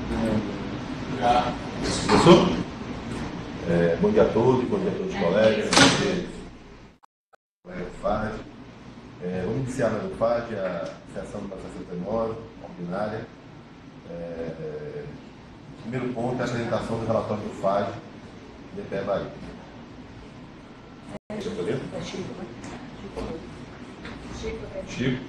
Começou? Bom dia a todos os colegas, colega do FAD. Vamos iniciar mais o FAD, a sessão número 69, ordinária. Primeiro ponto é a apresentação do relatório do FAD de DPE Bahia. Chico.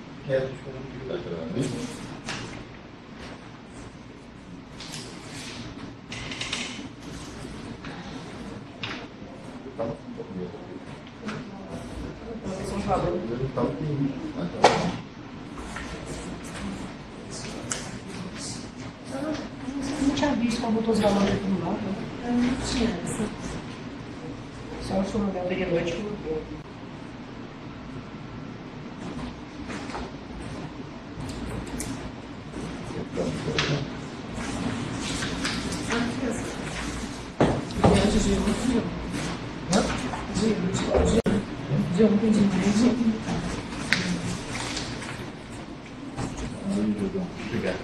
Não tinha visto como botou os valores aqui no mapa. Não tinha. Só o senhor Gabriel Noite que mudou. Obrigado.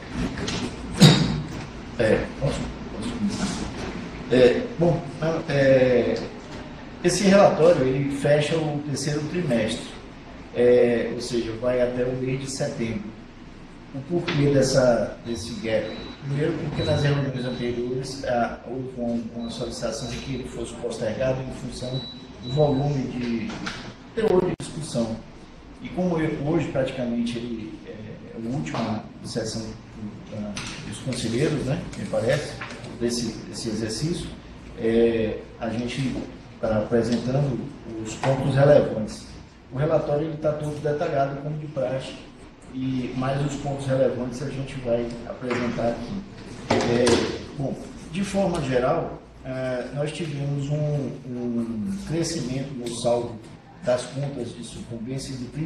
Esse relatório ele fecha o terceiro trimestre, ou seja, vai até o mês de setembro. O porquê desse gap? Primeiro, porque nas reuniões anteriores houve uma solicitação de que ele fosse postergado em função do volume de teor de discussão. E como hoje praticamente ele é a última sessão dos conselheiros, né, me parece, desse exercício, a gente está apresentando os pontos relevantes. O relatório está todo detalhado, como de praxe, e mais os pontos relevantes a gente vai apresentar aqui. Bom, de forma geral, nós tivemos um crescimento no saldo das contas de sucumbência de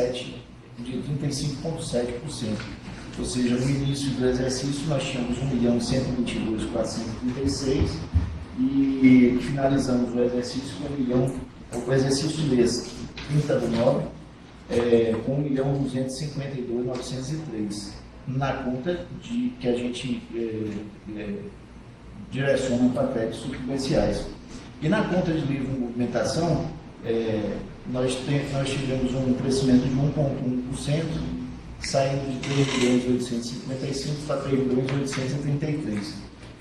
35,7%. Ou seja, no início do exercício nós tínhamos 1.122.436 e finalizamos o exercício com o exercício desse, 30/9, com 1.252.903 na conta que a gente direciona para créditos sucumbenciais. E na conta de livre movimentação, nós tivemos um crescimento de 1,1%, saindo de 3.855 para 3.833.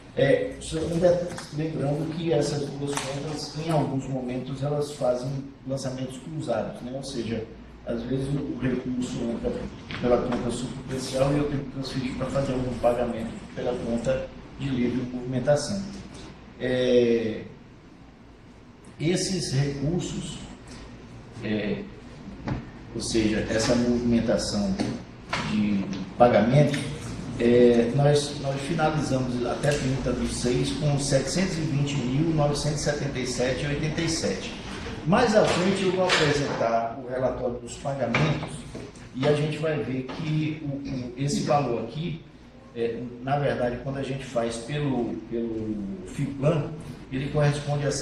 Lembrando que essas duas contas, em alguns momentos, elas fazem lançamentos cruzados, né? Ou seja, às vezes o recurso entra pela conta sucumbencial e eu tenho que transferir para fazer algum pagamento pela conta de livre movimentação. Esses recursos, ou seja, essa movimentação de pagamento, nós finalizamos até 30/6 com 720.977,87. Mais à frente eu vou apresentar o relatório dos pagamentos e a gente vai ver que esse valor aqui, na verdade, quando a gente faz pelo FIPLAN, ele corresponde a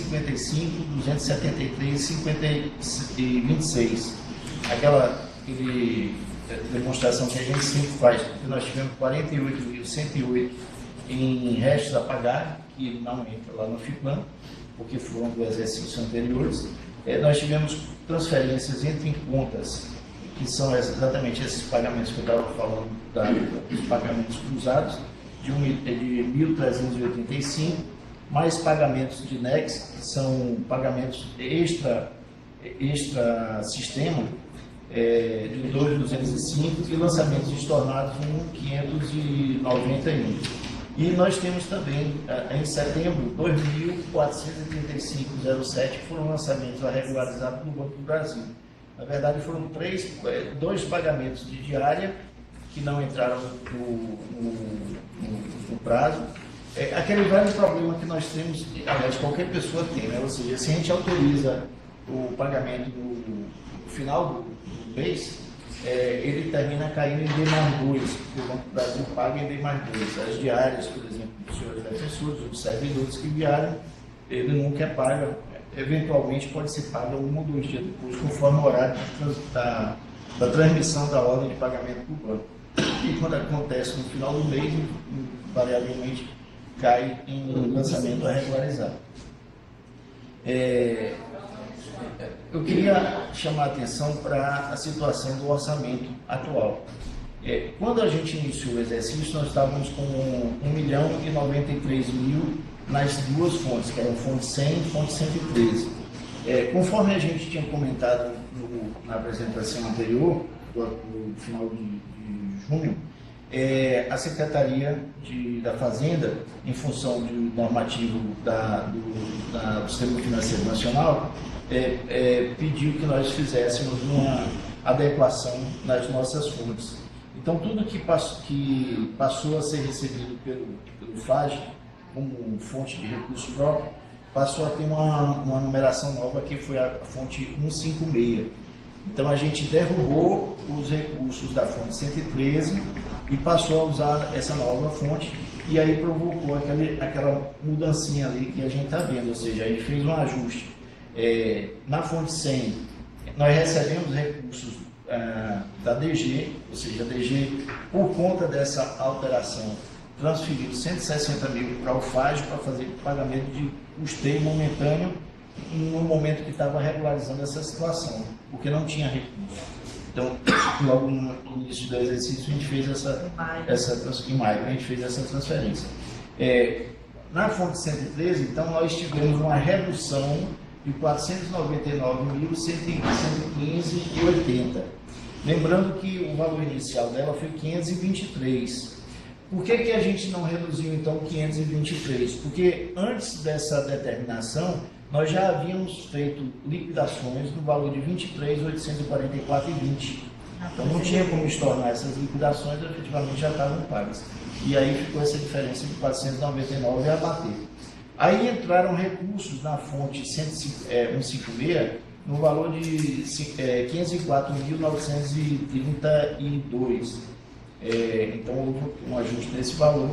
653.273,26. Aquela demonstração que a gente sempre faz, porque nós tivemos 48.108 em restos a pagar, que não entra lá no FIPLAN, porque foram do exercício anteriores. Nós tivemos transferências entre contas, que são exatamente esses pagamentos que eu estava falando, dos pagamentos cruzados, de 1.385, mais pagamentos de NEX, que são pagamentos extra-sistema, de 2.205, e lançamentos estornados de 1.591. E nós temos também, em setembro, 2.435,07, que foram lançamentos regularizados no Banco do Brasil. Na verdade, foram dois pagamentos de diária que não entraram no prazo. Aquele velho problema que nós temos, aliás, qualquer pessoa tem, né? Ou seja, se a gente autoriza o pagamento no final do mês, ele termina caindo em D+2, porque o Banco do Brasil paga em D+2. As diárias, por exemplo, dos senhores defensores, dos servidores que vieram, ele nunca paga, eventualmente pode ser pago 1 ou 2 dias depois, conforme o horário da transmissão da ordem de pagamento para o banco. e quando acontece no final do mês, invariavelmente cai em lançamento a regularizar. Eu queria chamar a atenção para a situação do orçamento atual. Quando a gente iniciou o exercício, nós estávamos com 1.093.000 nas duas fontes, que eram fonte 100 e fonte 113. Conforme a gente tinha comentado na apresentação anterior, no final de junho, a Secretaria da Fazenda, em função do normativo do Sistema Financeiro Nacional, pediu que nós fizéssemos uma adequação nas nossas fontes. Então, tudo que passou a ser recebido pelo FAGE como fonte de recurso próprio, passou a ter uma numeração nova, que foi a fonte 156. Então, a gente derrubou os recursos da fonte 113 e passou a usar essa nova fonte, e aí provocou aquela mudancinha ali que a gente está vendo, ou seja, a gente fez um ajuste. Na fonte 100, nós recebemos recursos da DG, ou seja, a DG, por conta dessa alteração, transferiu 160 mil para o FAGE para fazer pagamento de custeio momentâneo no momento que estava regularizando essa situação, porque não tinha recurso. Então, logo no início do exercício, a gente fez em maio, a gente fez essa transferência. Na fonte 113, então, nós tivemos uma redução de 499.115,80. Lembrando que o valor inicial dela foi 523. Por que a gente não reduziu, então, 523? Porque antes dessa determinação, nós já havíamos feito liquidações no valor de 23.844,20. Então, não tinha como estornar essas liquidações, efetivamente já estavam pagas. E aí ficou essa diferença de 499 a bater. Aí entraram recursos na fonte 156 no valor de 504.932. Então, houve um ajuste nesse valor.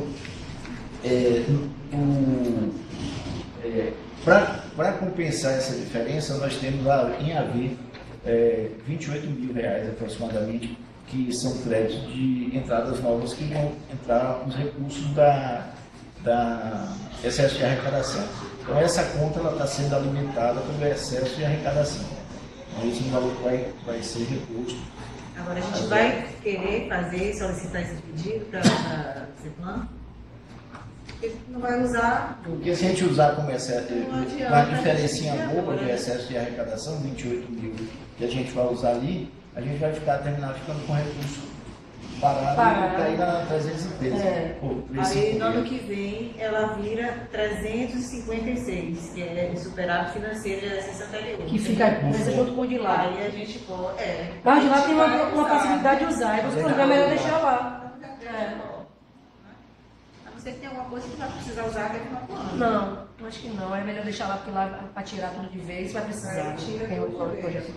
Para compensar essa diferença, nós temos lá em haver R$28 mil aproximadamente, que são créditos de entradas novas, que vão entrar os recursos da excesso de arrecadação. Então, essa conta está sendo alimentada pelo excesso de arrecadação. Então, esse valor vai ser reposto. Agora, a gente vai querer solicitar esse pedido para a CEPLAN? Porque não vai usar. Porque se a gente usar como excesso, uma diferencinha boa de excesso de arrecadação, 28 mil, que a gente vai usar ali, a gente vai terminar ficando com recurso parado e cair na 313. Aí, no ano que vem, ela vira 356, que é o superávit financeiro da exercício anterior. Que fica junto com o de lá. Aí a gente pode. Mas de lá tem uma facilidade de usar, então é melhor deixar lá. A não ser que tenha alguma coisa que vai precisar usar até o final do ano. Não, acho que não. É melhor deixar lá, porque lá para tirar tudo de vez vai precisar. Tem outro projeto.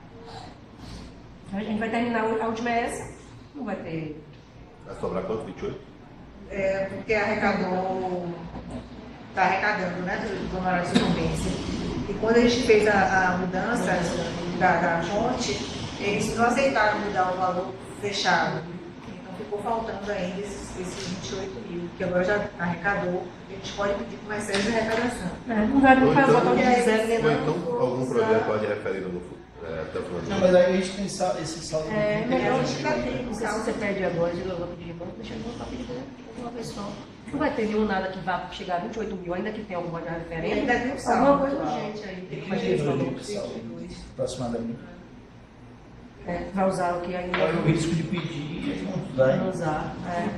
A gente vai terminar a última essa. Não vai ter. Vai sobrar quanto? 28? Porque arrecadou. Está arrecadando, né? Do honorário de sucumbência. E quando a gente fez a mudança da fonte, eles não aceitaram mudar o valor fechado. Então ficou faltando ainda esses 28 mil, que agora já arrecadou. A gente pode pedir com excesso de arrecadação. Não vai votar de zero, né? Ou então algum projeto pode referir no futuro. Não, mas aí a gente tem esse saldo. Melhor deixar tempo. Não sei se você perde agora, de novo pedir banco, deixa eu voltar pedir uma pessoa. Não vai ter nenhum nada que vá chegar a 28 mil, ainda que tenha alguma referência. Ainda tem um saldo. Alguma coisa urgente aí. Tem que fazer isso. Aproximadamente. Vai usar o que ainda. Olha o risco de pedir e não usar.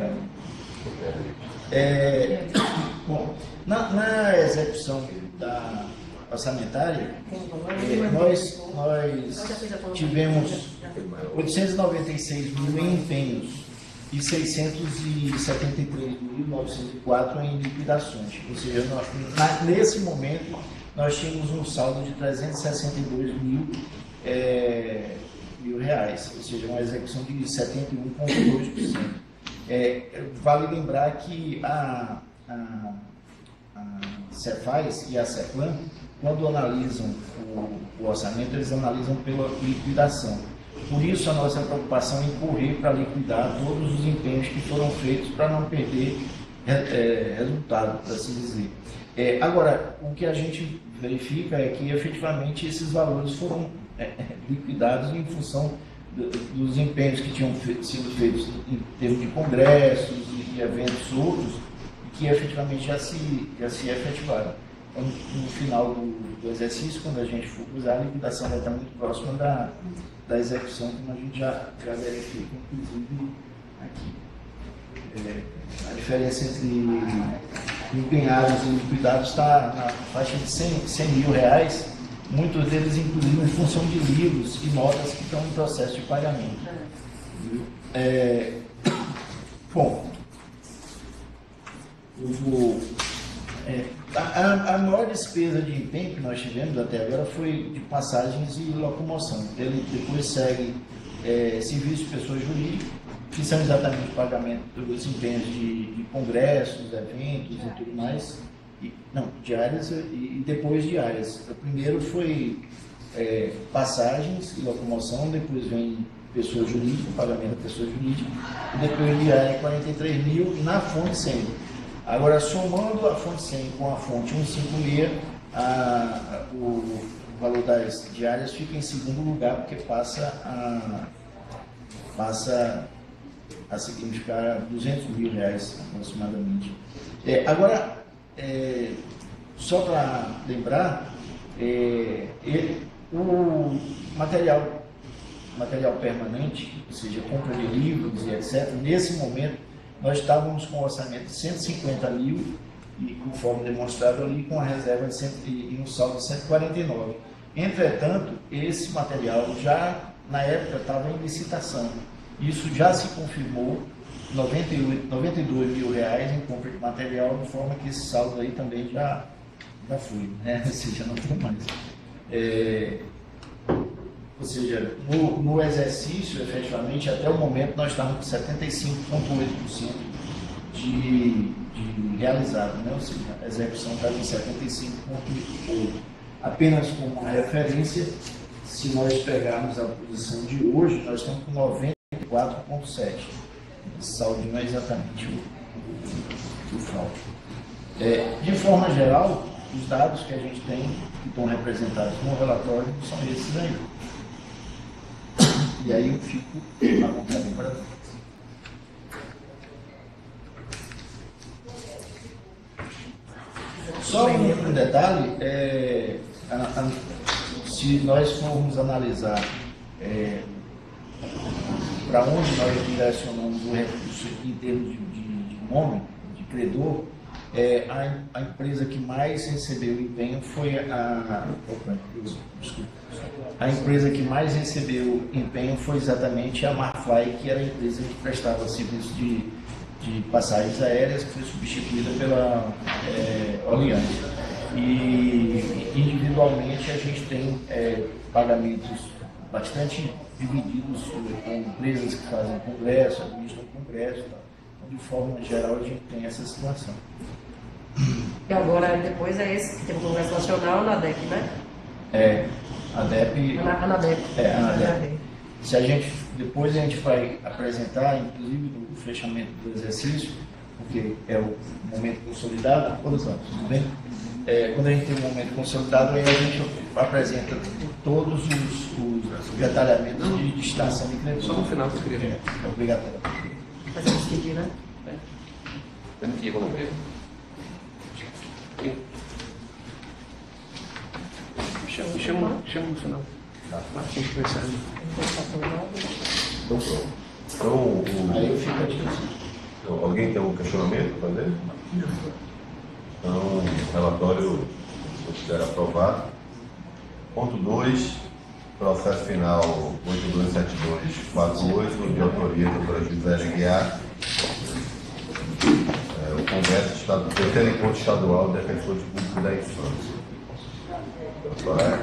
Bom, na execução da orçamentária, nós tivemos 896 mil em empenhos e 673.904 em liquidações. Ou seja, nesse momento, nós tínhamos um saldo de 362 mil reais, ou seja, uma execução de 71,2%. Vale lembrar que a Cefaz e a Ceplan, quando analisam o orçamento, eles analisam pela liquidação. Por isso a nossa preocupação em correr para liquidar todos os empenhos que foram feitos para não perder resultado, para assim dizer. Agora, o que a gente verifica é que efetivamente esses valores foram liquidados em função dos empenhos que tinham sido feitos em termos de congressos e eventos outros, e que efetivamente já se efetivaram. Então, no final do exercício, quando a gente for usar, a liquidação vai estar muito próxima da execução, como a gente já verifica, inclusive, aqui. A diferença entre empenhados e liquidados está na faixa de 100 mil reais, muitos deles inclusive em função de livros e notas que estão em processo de pagamento. Bom, a maior despesa de empenho que nós tivemos até agora foi de passagens e locomoção. Ele depois segue serviços de pessoas jurídicas, que são exatamente o pagamento dos empenhos de congressos, eventos e tudo mais. Diárias e depois diárias. O primeiro foi passagens e locomoção, depois vem pessoa jurídica, pagamento da pessoa jurídica, e depois diária 43 mil na fonte 100. Agora, somando a fonte 100 com a fonte 156, o valor das diárias fica em segundo lugar, porque passa a significar 200 mil reais aproximadamente. Agora, só para lembrar, o material permanente, ou seja, compra de livros e etc., nesse momento nós estávamos com um orçamento de 150 mil, e conforme demonstrado ali, com a reserva e um saldo de 149. Entretanto, esse material já, na época, estava em licitação. Isso já se confirmou, 92 mil reais em compra de material, de forma que esse saldo aí também já foi, né? Ou seja, não tem mais. Ou seja, no exercício, efetivamente, até o momento, nós estamos com 75,8% de realizado, né? Ou seja, a execução está em 75,8%. Apenas como uma referência, se nós pegarmos a posição de hoje, nós estamos com 94,7%. Esse saldo não é exatamente o fraude. De forma geral, os dados que a gente tem, que estão representados no relatório, são esses aí. E aí eu fico à vontade para ver. Só um detalhe, se nós formos analisar para onde nós direcionamos o recurso em termos de nome, de credor, a empresa que mais recebeu empenho foi a empresa que mais recebeu empenho foi exatamente a Marfly, que era a empresa que prestava serviço de passagens aéreas, que foi substituída pela Oriane. E individualmente a gente tem pagamentos bastante divididos com empresas que fazem congresso, administram congresso, tá? De forma geral, a gente tem essa situação. E agora, depois é esse que tem o Congresso Nacional, na ANADEP, né? ANADEP. ANADEP. Depois a gente vai apresentar, inclusive, no fechamento do exercício, porque é o momento consolidado. Tudo bem? Quando a gente tem um momento consolidado, aí a gente apresenta todos os detalhamentos de destinação de credor. Só no final que eu queria ver. É obrigatório. Fazer esse pedido, né? Aqui, vamos ver. Chama no final. Marquinhos conversando. Então, Aí eu fico aqui. alguém tem um questionamento para fazer? Então, o relatório considera aprovado. Ponto 2, processo final 827248, de autoria da doutora Gisele Guiar. O Congresso Estadual, o terceiro encontro estadual de defensores públicos da infância. Doutora.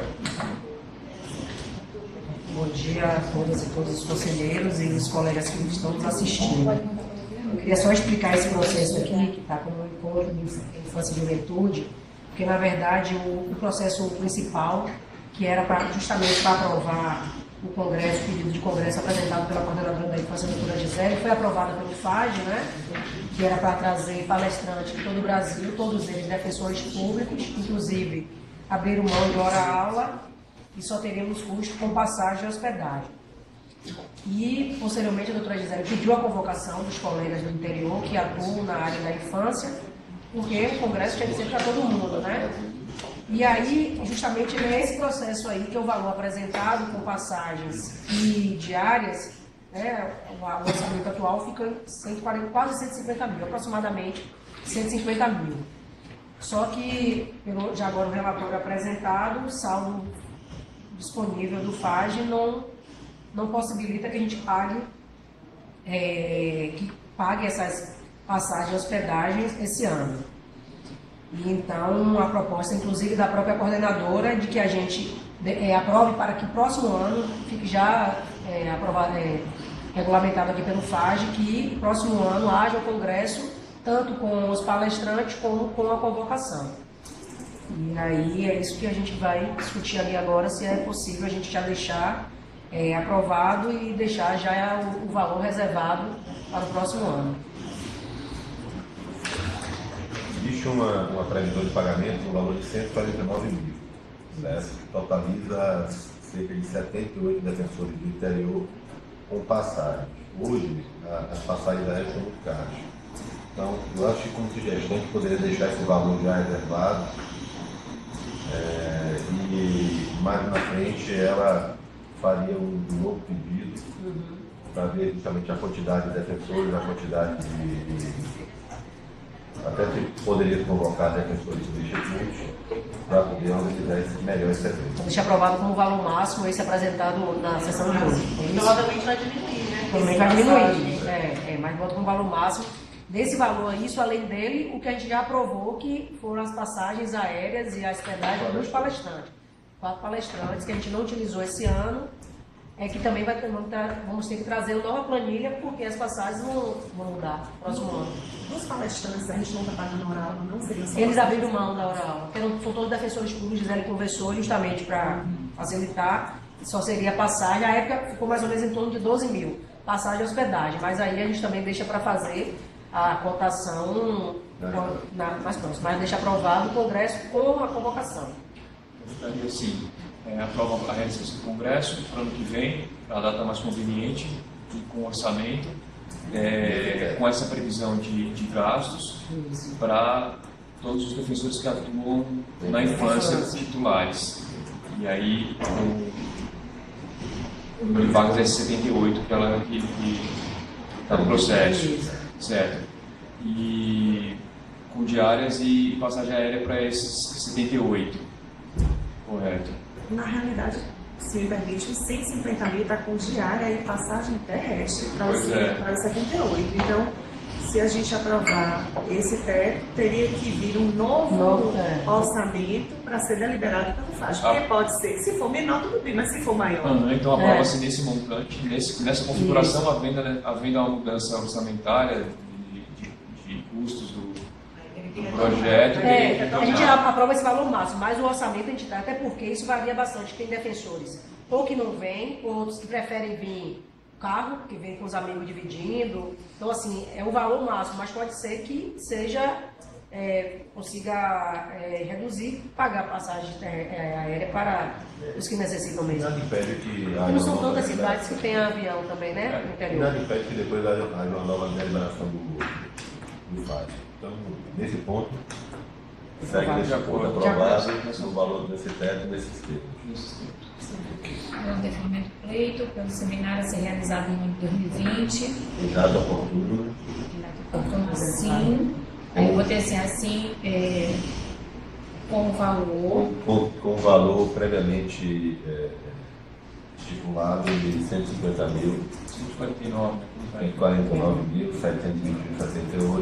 Bom dia a todas e todos os conselheiros e os colegas que estão nos assistindo. Eu queria só explicar esse processo aqui, que está como um encontro de infância e juventude, porque, na verdade, o processo principal, que era justamente para aprovar o congresso, o pedido de congresso apresentado pela coordenadora da infância, a doutora Gisele, foi aprovado pelo FAD, né, que era para trazer palestrantes de todo o Brasil, todos eles defensores públicos, inclusive abriram mão de hora-aula e só teríamos custo com passagem e hospedagem. E, posteriormente, a doutora Gisele pediu a convocação dos colegas do interior que atuam na área da infância, porque o congresso tinha que ser para todo mundo, né? E aí, justamente nesse processo aí, que é o valor apresentado com passagens e diárias, né, o orçamento atual fica em 140, quase 150 mil, aproximadamente 150 mil. Só que, já agora o relatório apresentado, o saldo disponível do FAD não possibilita que a gente pague essas passagens e hospedagens esse ano. E então, a proposta, inclusive, da própria coordenadora, de que a gente aprove para que o próximo ano fique já regulamentado aqui pelo FAD, que no próximo ano haja o congresso, tanto com os palestrantes como com a convocação. E aí é isso que a gente vai discutir ali agora, se é possível a gente já deixar aprovado e deixar já o valor reservado para o próximo ano. Existe uma previsão de pagamento no valor de 149 mil, certo? Totaliza cerca de 78 defensores do interior com passagens. Hoje, as passagens aéreas são muito caras. Então, eu acho que como sugestão, a gente poderia deixar esse valor já reservado e mais na frente ela faria um novo pedido para ver justamente a quantidade de defensores, a quantidade até que poderia convocar defensores substitutos para poder organizar esse melhor esse evento. Deixa aprovado como valor máximo esse apresentado na sessão de hoje. Provavelmente vai diminuir, né? Provavelmente vai diminuir, mas bota como valor máximo. Desse valor, isso além dele, o que a gente já aprovou, que foram as passagens aéreas e a hospedagem dos palestrantes. 4 palestrantes que a gente não utilizou esse ano, que também vamos ter que trazer uma nova planilha, porque as passagens vão mudar no próximo ano. Dos palestrantes, a gente não está pagando hora aula, não seria só. Eles abriram mão da hora aula, porque são todos defensores públicos, Gisele conversou justamente para facilitar, só seria passagem. A época ficou mais ou menos em torno de 12 mil, passagem e hospedagem, mas aí a gente também deixa para fazer a cotação mais próxima, mas deixa aprovado o Congresso com a convocação. Gostaria, assim, aprova a realização do Congresso para o ano que vem, a data mais conveniente, e com orçamento, com essa previsão de gastos para todos os defensores que atuam na infância titulares. E aí, o número de vagas é 78, que está no processo. Certo. E com diárias e passagem aérea para esses 78. Correto. Na realidade, se me permite, os 150 mil está com diária e passagem terrestre para os 78. Então, se a gente aprovar esse teto, teria que vir um novo orçamento para ser deliberado pelo FAD. Porque pode ser, se for menor, tudo bem, mas se for maior. Então, aprova-se nesse montante, nessa configuração, havendo uma mudança orçamentária de custos do projeto. A gente aprova esse valor máximo, mas o orçamento a gente dá, até porque isso varia bastante. Tem defensores ou que não vêm, ou outros que preferem vir carro, que vem com os amigos dividindo. Então, assim, é o valor máximo, mas pode ser que seja, consiga reduzir, pagar a passagem aérea para os que necessitam mesmo. Nada impede que E não são tantas cidades que tem avião também, né, no interior. Nada impede que depois haja uma nova deliberação do FAD. Então, nesse ponto, segue desse ponto aprovado no valor desse teto, desses termos. O deferimento do pleito pelo seminário a ser realizado em ano de 2020. Dado oportuno. Oportuno, sim. Aí eu vou ter assim, com o valor. Com o valor previamente estipulado de 150 mil. 149.768.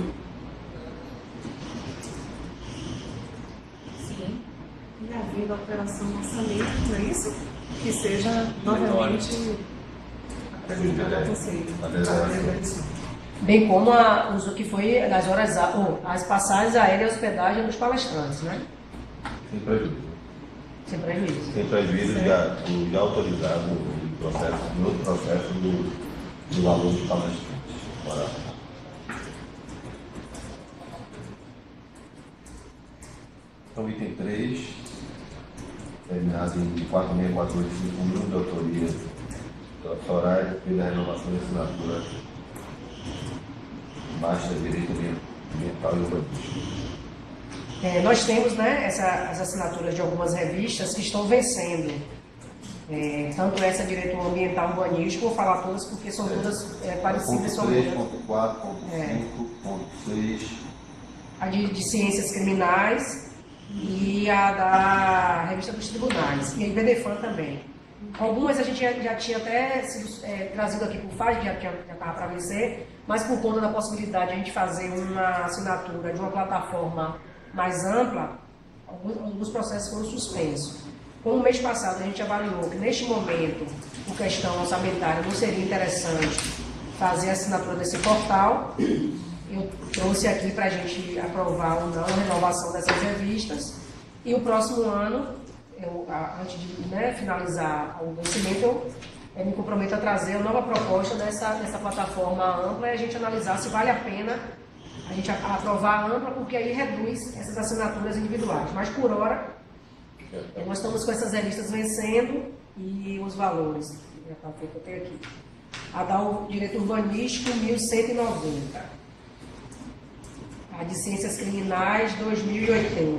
Sim. E havendo a operação no orçamento, não é isso? Que seja novamente apresentada ao Conselho. Bem como o que foi as horas, as passagens aéreas e hospedagem dos palestrantes, né? Sem prejuízo. Sem prejuízo. Sem prejuízo já autorizado outro processo do valor dos palestrantes. Bora. Então, item 3, terminado em 4.6485.000, de autoria da Soraya, pela renovação da assinatura Master Direito Ambiental e Urbanístico. Nós temos, né, as assinaturas de algumas revistas que estão vencendo. Tanto essa Direito Ambiental e Urbanístico, vou falar todas porque são todas parecidas. Ponto 3, ponto 4, ponto 5, ponto 6. A de Ciências Criminais e a da Revista dos Tribunais, e a IBDFAN também. Algumas a gente já tinha até sido trazido aqui por FAG, que já estava para vencer, mas por conta da possibilidade de a gente fazer uma assinatura de uma plataforma mais ampla, alguns processos foram suspensos. Como mês passado a gente avaliou que neste momento, por questão orçamentária, não seria interessante fazer a assinatura desse portal, eu trouxe aqui para a gente aprovar ou não a renovação dessas revistas. E o próximo ano, antes de finalizar o vencimento, eu me comprometo a trazer uma nova proposta dessa plataforma ampla e a gente analisar se vale a pena a gente aprovar a ampla, porque aí reduz essas assinaturas individuais. Mas por hora, nós estamos com essas revistas vencendo e os valores. Eu tenho aqui. A da Direito Urbanístico, 1.190. A de Ciências Criminais, 2.080.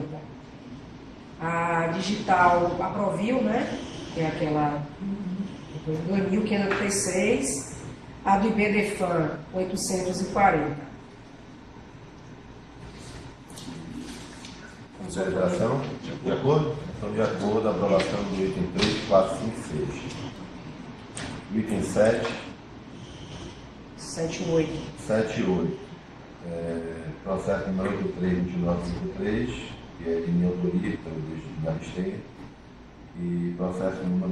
A Digital, a Provil, né? Que é aquela 2.586. A do IBDFAN, 840. Deliberação? De acordo? Então, de acordo, a aprovação do item 3, 4, 5, 6. Item 7. 7 e 8. 7 e 8. Processo número 832953, que é de minha autoria, então eu me abstenho. E processo número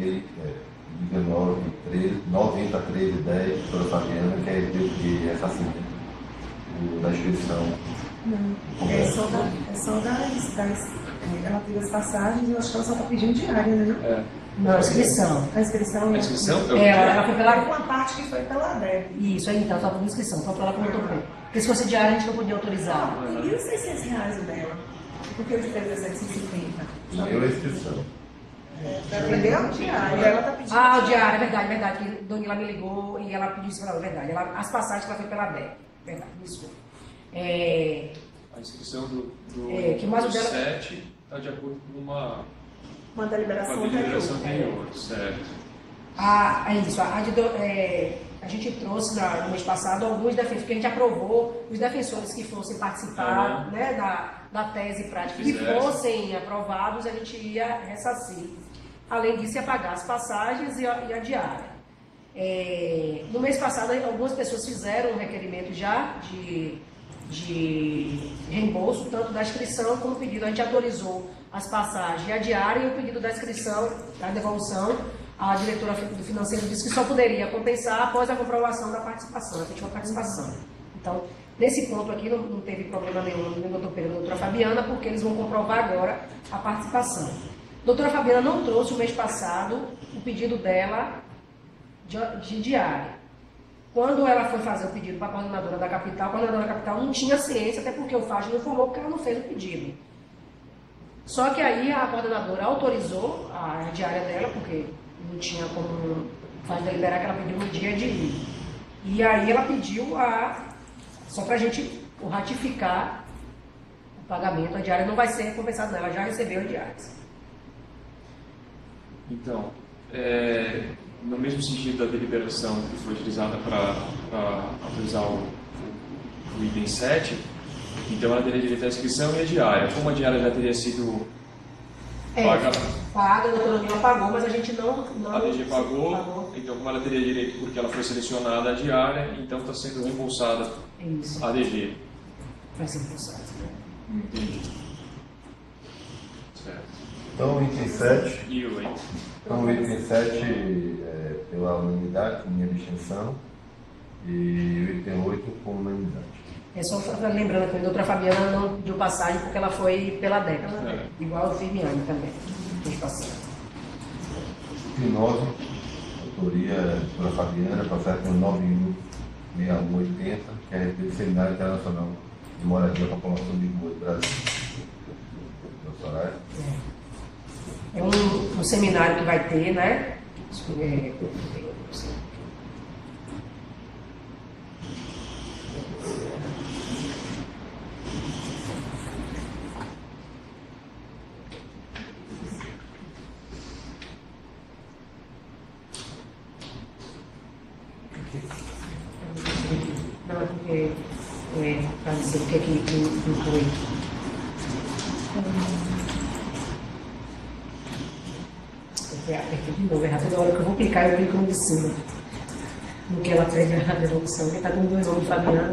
901310, doutora Fabiana, que é de ressarcimento da inscrição. Não, é só das relativas passagens, eu acho que ela só está pedindo diária, né? Não, a inscrição. A inscrição? A inscrição? Ela foi pela... Uma parte que foi pela ADEB. Isso, aí então, estava com inscrição, só para ela como bem. Porque se fosse diária, a gente não podia autorizar. E R$1.600 o dela? Porque eu te pego 750. Meu é inscrição. Entendeu? Diária. Ela está pedindo. Ah, o diário, é verdade. Que a Donila me ligou e ela pediu isso para ela, verdade. As passagens ela foi pela ADEB. Verdade, desculpa. A inscrição do que mais o dela... 7 está de acordo com uma deliberação anterior, certo. Isso. A gente trouxe no mês passado alguns defensores, que a gente aprovou os defensores que fossem participar da tese prática, que fossem aprovados, a gente ia ressarcir. Além disso, ia pagar as passagens e a diária. No mês passado, algumas pessoas fizeram um requerimento já de reembolso, tanto da inscrição como o pedido. A gente autorizou as passagens e a diária, e o pedido da inscrição, da devolução, a diretora do financeiro disse que só poderia compensar após a comprovação da participação, a efetiva participação. Então, nesse ponto aqui não teve problema nenhum no doutor Pedro e da doutora Fabiana, porque eles vão comprovar agora a participação. A doutora Fabiana não trouxe o mês passado o pedido dela de diária. Quando ela foi fazer o pedido para a coordenadora da capital, a coordenadora da capital não tinha ciência, até porque o FAG não informou, porque ela não fez o pedido. Só que aí a coordenadora autorizou a diária dela, porque não tinha como o FAG deliberar, que ela pediu no dia de ir. E aí ela pediu só para a gente ratificar o pagamento, a diária não vai ser compensada, ela já recebeu a diária. Então, no mesmo sentido da deliberação que foi utilizada para autorizar o item 7, então ela teria direito à inscrição e a diária. Como a diária já teria sido paga, a doutora Nila pagou, mas a gente não a DG pagou, então como ela teria direito porque ela foi selecionada a diária, então está sendo reembolsada a DG. Vai ser reembolsada. Entendi. Certo. Então, item 7. E o 8? Então, o item 7 pela unanimidade, com minha abstenção, e o item 8 com unanimidade. Só lembrando que a doutora Fabiana não pediu passagem porque ela foi pela década, igual o Firmiani também, fez passagem. Item 9, autoria da doutora Fabiana, processo 916180, que é a respeito do Seminário Internacional de Moradia da População de Rua do Brasil. É um seminário que vai ter, né? Não, porque para dizer o que é que inclui. Apertei de novo, é rápido, a hora que eu vou clicar, eu clico no de cima. No que ela pega a devolução, porque está com 2 nomes, Fabiana.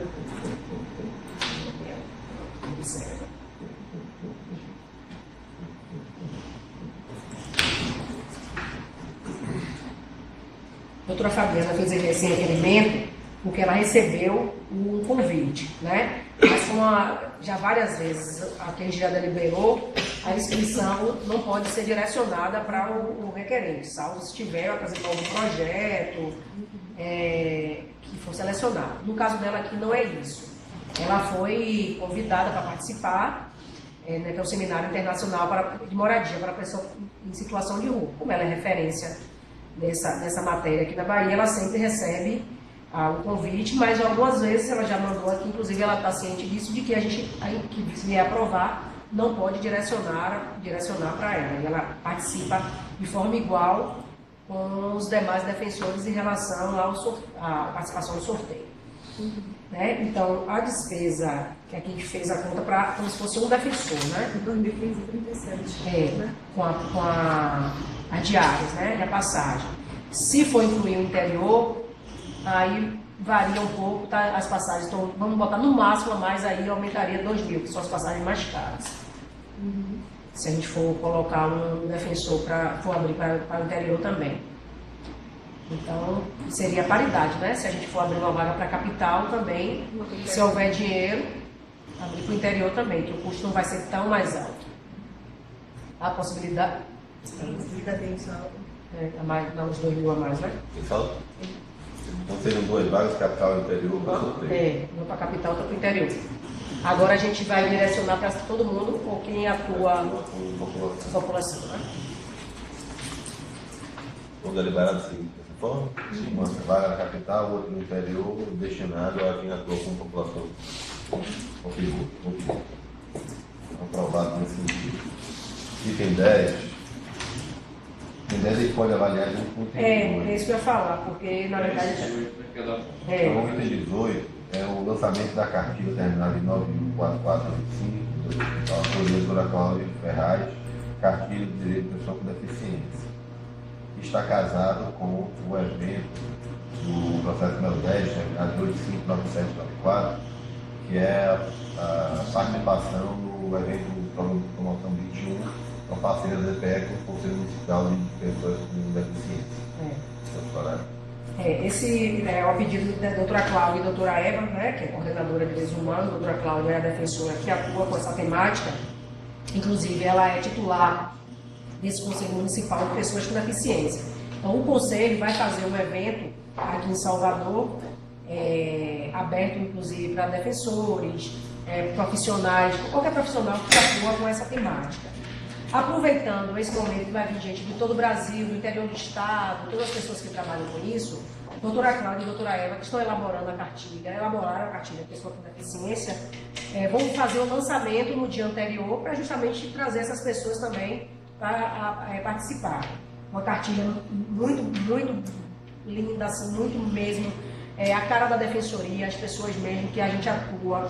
A doutora Fabiana fez esse requerimento porque ela recebeu um convite, né? Mas como já várias vezes a quem já deliberou, a inscrição não pode ser direcionada para o requerente, salvo se tiver apresentar algum projeto que for selecionado. No caso dela aqui não é isso. Ela foi convidada para participar, né, que é o Seminário Internacional de Moradia para pessoa em situação de rua. Como ela é referência dessa matéria aqui na Bahia, ela sempre recebe o convite, mas algumas vezes ela já mandou aqui, inclusive ela está ciente disso, de que a gente, que se vier aprovar, não pode direcionar para ela. E ela participa de forma igual com os demais defensores em relação à participação no sorteio. Né? Então, a despesa que a gente fez a conta como se fosse um defensor, né? 2015, 37. Né? Com a diárias, né? E a passagem. Se for incluir o interior, aí varia um pouco, tá? As passagens estão, vamos botar no máximo a mais, aí aumentaria 2.000, que são as passagens mais caras. Se a gente for colocar um defensor for abrir para o interior também. Então, seria paridade, né? Se a gente for abrir uma vaga para a capital também, se houver dinheiro, abrir para o interior também, que o custo não vai ser tão mais alto. A possibilidade... Dá uns 2.000 a mais, né? Pessoal? Então seriam 2 vagas, capital e interior para sorteio. Uma para a capital, outra para o interior. Agora a gente vai direcionar para todo mundo ou quem atua na população, né? Estou deliberado assim, dessa forma? Uma vaga na capital, outra no interior, destinado a quem atua com a população. Ok. Aprovado nesse sentido. Item 10. Tem 10 ele pode avaliar de um ponto. É isso que eu ia falar, porque na verdade. Então, o item 18 é o lançamento da cartilha terminada em 94485, da doutora Cláudia Ferraz, cartilha de direito de pessoa com deficiência. Está casado com o evento do processo número 10, a 859794, que é a participação no evento do Promoção 21. São parceiras da EPE com o Conselho Municipal de Pessoas com Deficiência. Esse é o pedido da doutora Cláudia e da doutora Eva, né, que é coordenadora de direitos humanos. A doutora Cláudia é a defensora que atua com essa temática. Inclusive, ela é titular desse Conselho Municipal de Pessoas com Deficiência. Então, o Conselho vai fazer um evento aqui em Salvador, aberto inclusive para defensores, profissionais, qualquer profissional que atua com essa temática. Aproveitando esse momento que vai vir gente de todo o Brasil, do interior do estado, todas as pessoas que trabalham com isso, a doutora Cláudia e a doutora Eva, que estão elaboraram a cartilha Pessoa com Deficiência, vão fazer o lançamento no dia anterior para justamente trazer essas pessoas também para participar. Uma cartilha muito, muito linda, assim, muito mesmo, a cara da defensoria, as pessoas mesmo que a gente atua.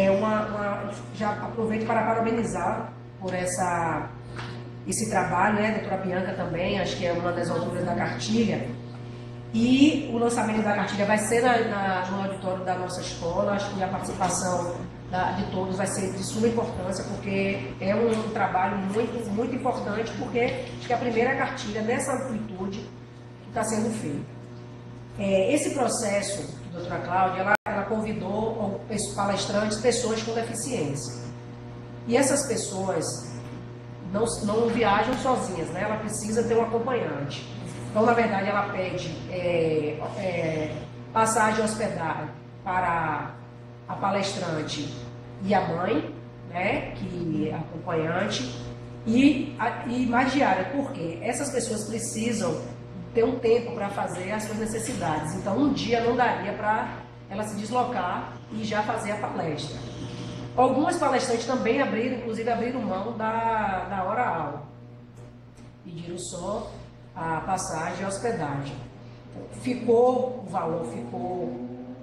Já aproveito para parabenizar por esse trabalho, né? A doutora Bianca também, acho que é uma das autoras da cartilha. E o lançamento da cartilha vai ser no auditório da nossa escola. Acho que a participação de todos vai ser de suma importância, porque é um trabalho muito, muito importante, porque acho que é a primeira cartilha nessa amplitude que está sendo feita. Esse processo, a doutora Cláudia, ela convidou palestrantes, pessoas com deficiência. E essas pessoas não viajam sozinhas, né? Ela precisa ter um acompanhante. Então, na verdade, ela pede passagem e hospedagem para a palestrante e a mãe, né, que é acompanhante, e mais diária, porque essas pessoas precisam ter um tempo para fazer as suas necessidades. Então, um dia não daria para ela se deslocar e já fazer a palestra. Algumas palestrantes também abriram mão da hora aula. Pediram só a passagem e a hospedagem. O valor ficou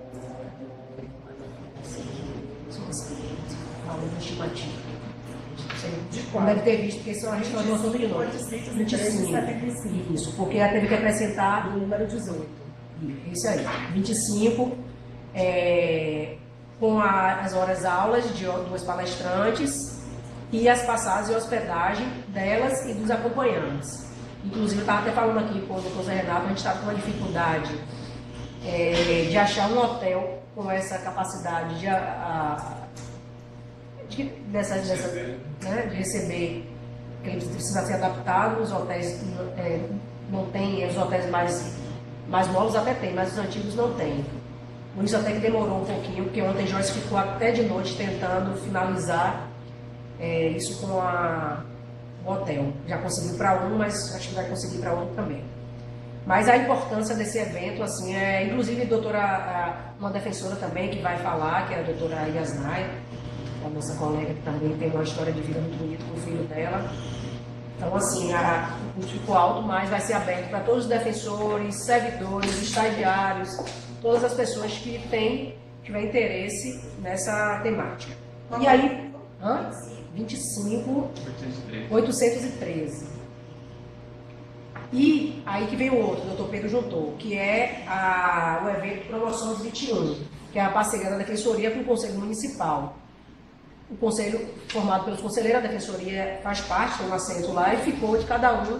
valor estimativo. Não deve ter visto, porque isso a gente falou sobre de novo. 25. Isso, porque ela teve que acrescentar o número 18. Isso aí, 25, com as horas aulas de duas palestrantes e as passagens e hospedagem delas e dos acompanhantes. Inclusive, eu estava até falando aqui com o doutor Zé Renato, a gente estava com uma dificuldade de achar um hotel com essa capacidade de receber, que ele precisa ser adaptado. Os hotéis não tem, os hotéis mais novos até tem, mas os antigos não tem. Por isso até que demorou um pouquinho, porque ontem Joyce ficou até de noite tentando finalizar isso com o hotel. Já conseguiu para um, mas acho que vai conseguir para outro também. Mas a importância desse evento, assim, inclusive uma defensora também que vai falar, que é a doutora Yasnaya, a nossa colega que também tem uma história de vida muito bonita com o filho dela. Então, assim, o custo ficou alto, mas vai ser aberto para todos os defensores, servidores, estagiários, todas as pessoas que tiver interesse nessa temática. E aí, 25.813. E aí que vem o outro, o doutor Pedro juntou, que é o evento Promoções 21, que é a parceria da Defensoria com o Conselho Municipal. O conselho, formado pelos conselheiros, a defensoria faz parte, tem um assento lá, e ficou de cada um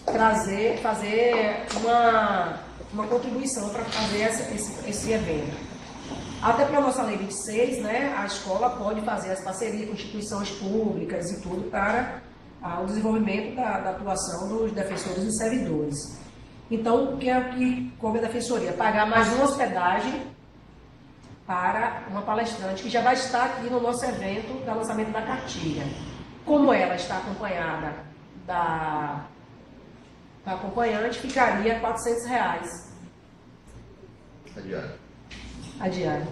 fazer uma contribuição para fazer esse evento. Até pela nossa Lei 26, né, a escola pode fazer as parcerias com instituições públicas e tudo para o desenvolvimento da atuação dos defensores e servidores. Então, o que coube a defensoria? Pagar mais uma hospedagem para uma palestrante que já vai estar aqui no nosso evento do lançamento da cartilha. Como ela está acompanhada da acompanhante, ficaria R$ 400. A diária. A diária.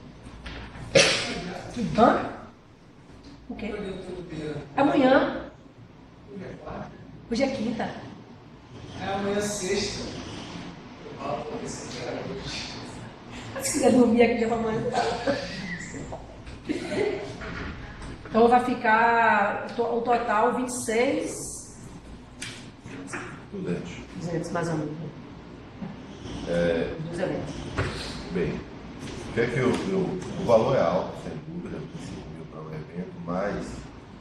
O quê? Amanhã. Hoje é quinta. Amanhã é sexta. Se quiser dormir aqui já para amanhã. Então vai ficar o total 26. 200 mais ou menos. Dos eventos. Bem, o valor é alto, sem dúvida, 5.000 para o evento, mas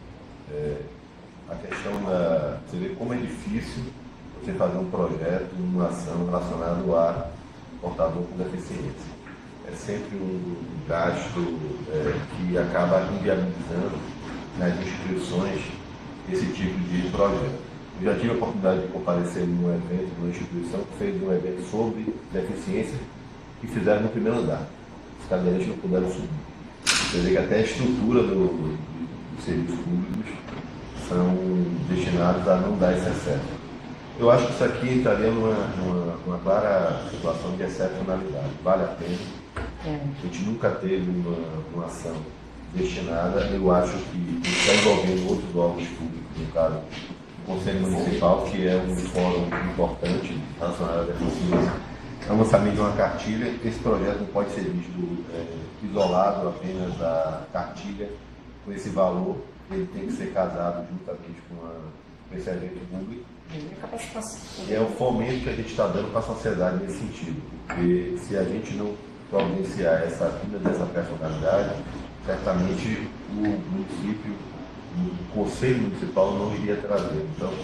a questão você vê como é difícil você fazer um projeto, uma ação relacionada a portador com deficiência. É sempre um gasto que acaba inviabilizando nas instituições esse tipo de projeto. Eu já tive a oportunidade de comparecer num evento, numa instituição que fez um evento sobre deficiência e fizeram no primeiro andar. Os cadeirantes não puderam subir. Você vê que até a estrutura dos serviços públicos são destinados a não dar esse acesso. Eu acho que isso aqui entraria numa clara situação de excepcionalidade. Vale a pena. A gente nunca teve uma ação destinada. Eu acho que está envolvendo outros órgãos públicos, no caso, o Conselho Municipal, que é um fórum importante relacionado à deficiência. É um lançamento de uma cartilha. Esse projeto não pode ser visto isolado apenas da cartilha com esse valor. Ele tem que ser casado juntamente com esse evento público. E é o fomento que a gente está dando para a sociedade nesse sentido. Porque se a gente não providenciar essa vinda dessa personalidade, certamente o município, o Conselho Municipal não iria trazer. Então,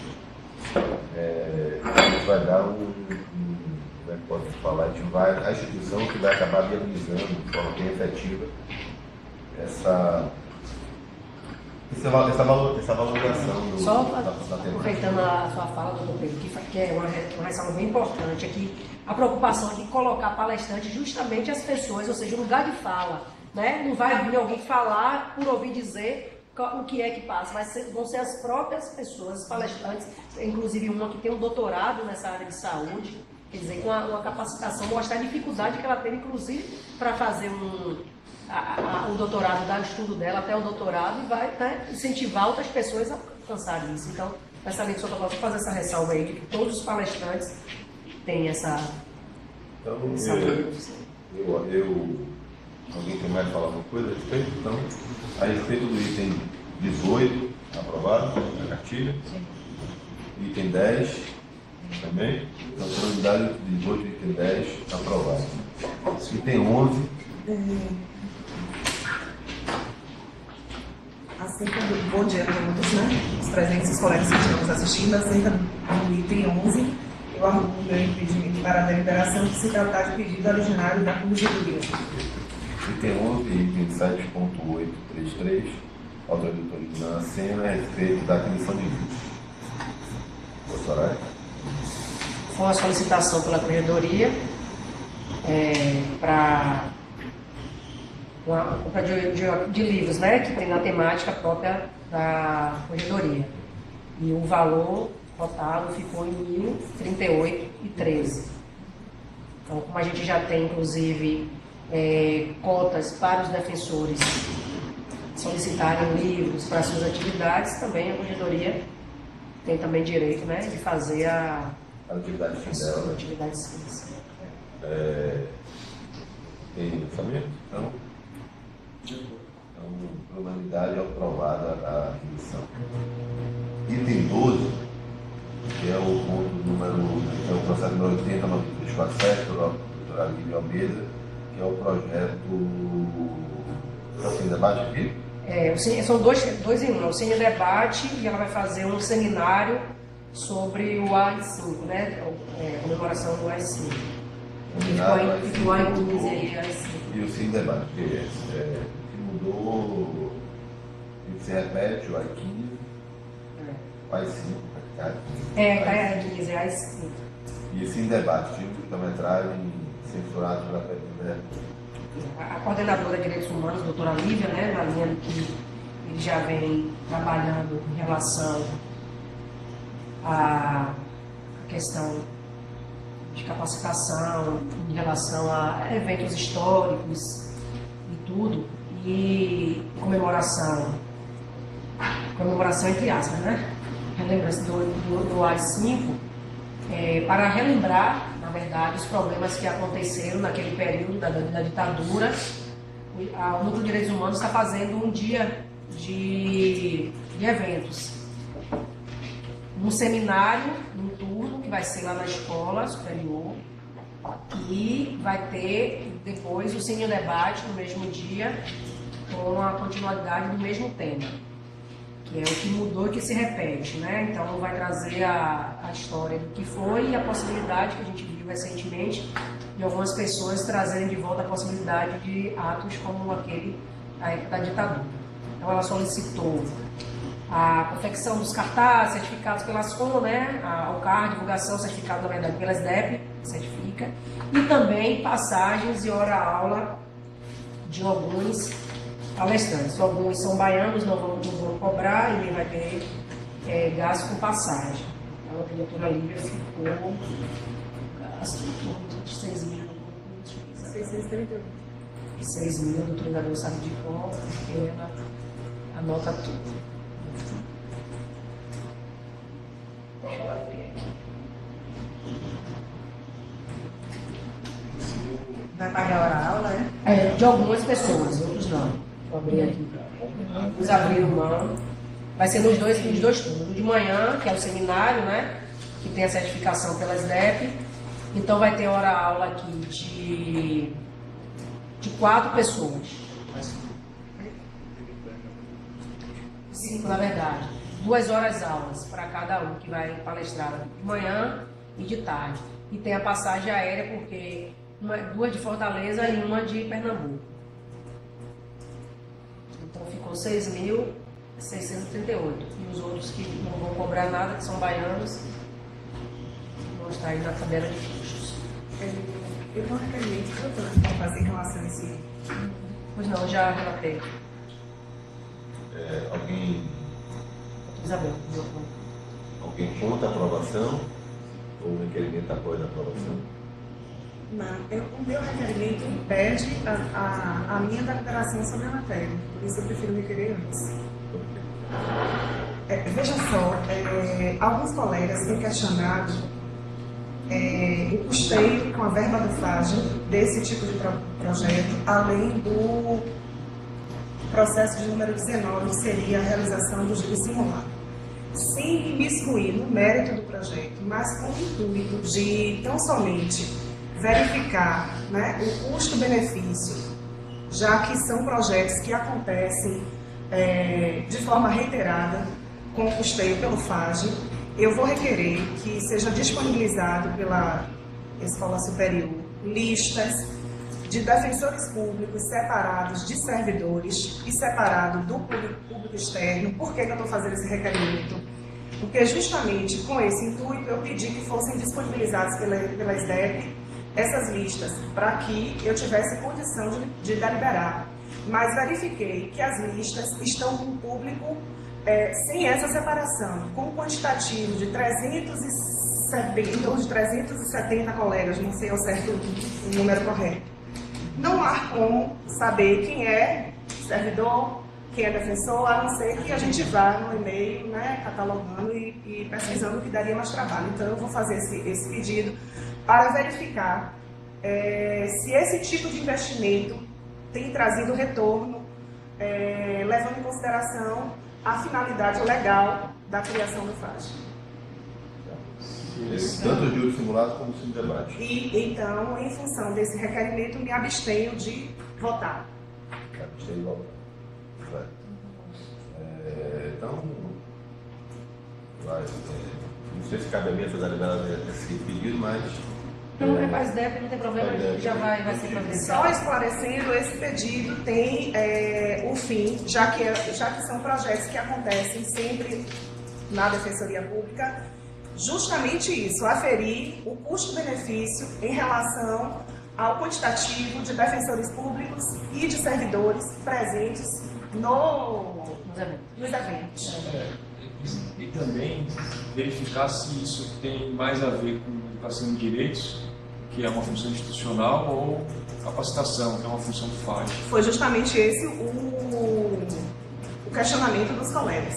a gente vai dar como é que posso falar, a instituição que vai acabar viabilizando de forma bem efetiva esse essa valorização do, Só da aproveitando a sua fala, doutor Pedro, que é uma ressalva bem importante aqui, a preocupação de colocar palestrante justamente as pessoas, ou seja, o lugar de fala. Né? Não vai vir alguém falar por ouvir dizer o que é que passa, vão ser as próprias pessoas, os palestrantes, inclusive uma que tem um doutorado nessa área de saúde, quer dizer, com uma capacitação, mostrar a dificuldade que ela teve, inclusive, para fazer o doutorado, dar o estudo dela até o doutorado, e vai, né, incentivar outras pessoas a alcançarem isso. Então, essa lei de Santa Paula, fazer essa ressalva aí, de que todos os palestrantes têm essa... Então, alguém quer mais falar alguma coisa a respeito? Então, a respeito do item 18, aprovado, na cartilha. Item 10, também. Então, unidade 18 e item 10, aprovado. Item 11. Acerca do bom dia a todos, né? Os presentes colegas que estamos assistindo, acerca do item 11, eu arrumo o meu impedimento para a deliberação de se tratar de pedido originário da Corregedoria. Item 11 e item 7.833, autoria de Nana Sena, a respeito da aquisição de vídeos. Doutora? Foi uma solicitação pela Corregedoria para uma compra de livros, né, que tem na temática própria da Corregedoria. E o valor cotado ficou em R$ 1.038,13. Então, como a gente já tem, inclusive, cotas para os defensores solicitarem livros para suas atividades, também a Corregedoria tem também direito, né, de fazer a atividade fim dela. Atividade sim. Tem lançamento? Então, por unanimidade, aprovada a aquisição. Item 12, que é o ponto número, que é o processo número 80, 9347, doutora Lívia Almeida, que é o projeto. Tem debate aqui? São dois em um, o Cine Debate, e ela vai fazer um seminário sobre o AI-5, né? Comemoração do AI-5. Ficou a inclusive aí, AI-5. E o Cine Debate, que mudou, ele se repete, o AI-15, o AI-5, AI-15, AI-5. E o Cine Debate, tipo de quilometragem censurado pela PEB. A coordenadora de Direitos Humanos, doutora Lívia, né, na linha que ele já vem trabalhando em relação à questão de capacitação, em relação a eventos históricos e tudo, e comemoração entre aspas, né? Relembrança do AI-5, para relembrar, na verdade, os problemas que aconteceram naquele período da ditadura. O Núcleo de Direitos Humanos está fazendo um dia de eventos. Um seminário, um turno, que vai ser lá na escola superior, e vai ter depois o Cine Debate no mesmo dia, com a continuidade do mesmo tema, que é o que mudou e que se repete, né? Então vai trazer a história do que foi e a possibilidade que a gente viu recentemente de algumas pessoas trazerem de volta a possibilidade de atos como aquele da época da ditadura. Então ela solicitou a confecção dos cartazes certificados pela SCOM, né? O CAR, divulgação, certificado, na verdade, pela SDEP, certifica, e também passagens e hora-aula de alguns palestrantes. Alguns são baianos, não vão cobrar, e nem vai ter gasto com passagem. Então, a doutora Lívia ficou gasto em torno de 6 mil. 631. 6 mil, a doutora não sabe de conta, porque ela anota tudo. Deixa eu abrir aqui. Vai pagar hora-aula, né? De algumas pessoas, outros não. Vou abrir aqui. Uns abriram mão. Vai ser nos dois turnos. De manhã, que é o seminário, né? Que tem a certificação pela SDEP. Então vai ter hora-aula aqui de 4 pessoas. 5, na verdade. 2 horas aulas para cada um que vai palestrar de manhã e de tarde. E tem a passagem aérea, porque 2 de Fortaleza e 1 de Pernambuco. Então ficou 6 mil 638. E os outros que não vão cobrar nada, que são baianos, vão estar aí na tabela de custos. Eu tenho um requerimento para fazer em relação a esse. Pois não, já relatei. Alguém Isabel, contra a aprovação? Ou o requerimento após a aprovação? Não, o meu requerimento impede a minha deliberação sobre a matéria, por isso eu prefiro requerer antes. Veja só, alguns colegas têm questionado o custeio com a verba do FAGE desse tipo de projeto, além do processo de número 19, que seria a realização do simulado. Sem me imiscuir no mérito do projeto, mas com o intuito de tão somente verificar, né, o custo-benefício, já que são projetos que acontecem de forma reiterada com o custeio pelo FAGE, eu vou requerer que seja disponibilizado pela Escola Superior listas de defensores públicos separados de servidores e separado do público externo. Por que eu estou fazendo esse requerimento? Porque justamente com esse intuito eu pedi que fossem disponibilizados pela SDEP essas listas, para que eu tivesse condição de deliberar. Mas verifiquei que as listas estão com o público sem essa separação, com um quantitativo de 370 colegas, não sei ao certo o número correto. Não há como saber quem é servidor, quem é defensor, a não ser que a gente vá no e-mail, né, catalogando e pesquisando, o que daria mais trabalho. Então eu vou fazer esse pedido para verificar se esse tipo de investimento tem trazido retorno, levando em consideração a finalidade legal da criação do FAGE. Tanto o júri simulado como o sim debate. E então, em função desse requerimento, me abstenho de votar. Abstenho de votar. Então, não sei se cabe a mim essa deliberação desse pedido, mas... Não, é para a SDEP, não tem problema, já vai ser providenciado. Só esclarecendo, esse pedido tem o fim, já que são projetos que acontecem sempre na Defensoria Pública, justamente isso, aferir o custo-benefício em relação ao quantitativo de defensores públicos e de servidores presentes nos eventos. E também verificar se isso tem mais a ver com educação de direitos, que é uma função institucional, ou capacitação, que é uma função do FAGE. Foi justamente esse o questionamento dos colegas.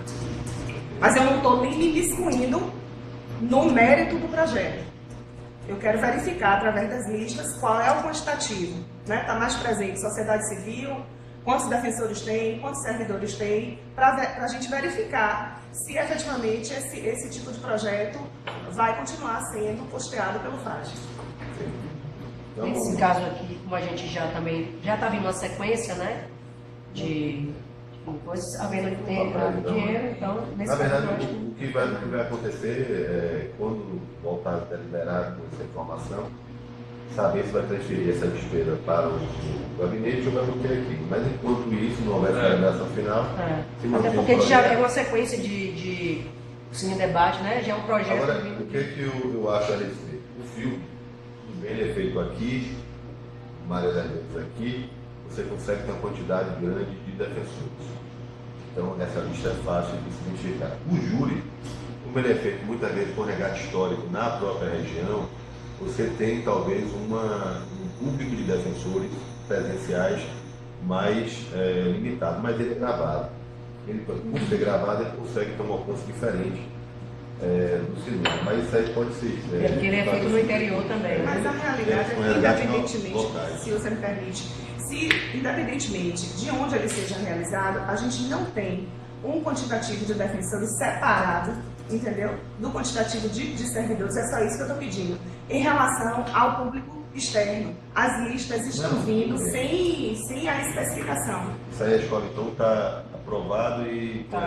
Mas eu não estou nem me imiscuindo no mérito do projeto. Eu quero verificar, através das listas, qual é o quantitativo. Está mais presente sociedade civil, quantos defensores tem, quantos servidores tem, para a gente verificar se efetivamente esse tipo de projeto vai continuar sendo custeado pelo FAGE. Então, nesse caso aqui, como a gente já está vindo uma sequência, né, de coisas, havendo dinheiro, então, nesse na verdade, caso, o que vai acontecer quando voltar a deliberar com essa informação, saber se vai transferir essa despesa para o gabinete ou vai manter aqui. Mas enquanto isso, não houver deliberação final, se mantém. Até porque já é uma sequência de cine debate, né? Já é um projeto. Agora, o que eu acho a respeito? O filme, ele é feito aqui, Maria das Vezes aqui, você consegue ter uma quantidade grande de defensores. Então, essa lista é fácil de se identificar. O júri, como ele é feito muitas vezes por resgate histórico na própria região, você tem talvez um público de defensores presenciais mais limitado, mas ele é gravado. Ele, por ser gravado, ele consegue ter um alcance diferente do cinema. Mas isso aí pode ser. Porque ele é feito no interior também. Mas a realidade é que, independentemente, se você me permite, independentemente de onde ele seja realizado, a gente não tem um quantitativo de defensores separado, entendeu? Do quantitativo de servidores. É só isso que eu estou pedindo. Em relação ao público externo, as listas estão vindo sem a especificação. Isso aí a escola então está aprovado e com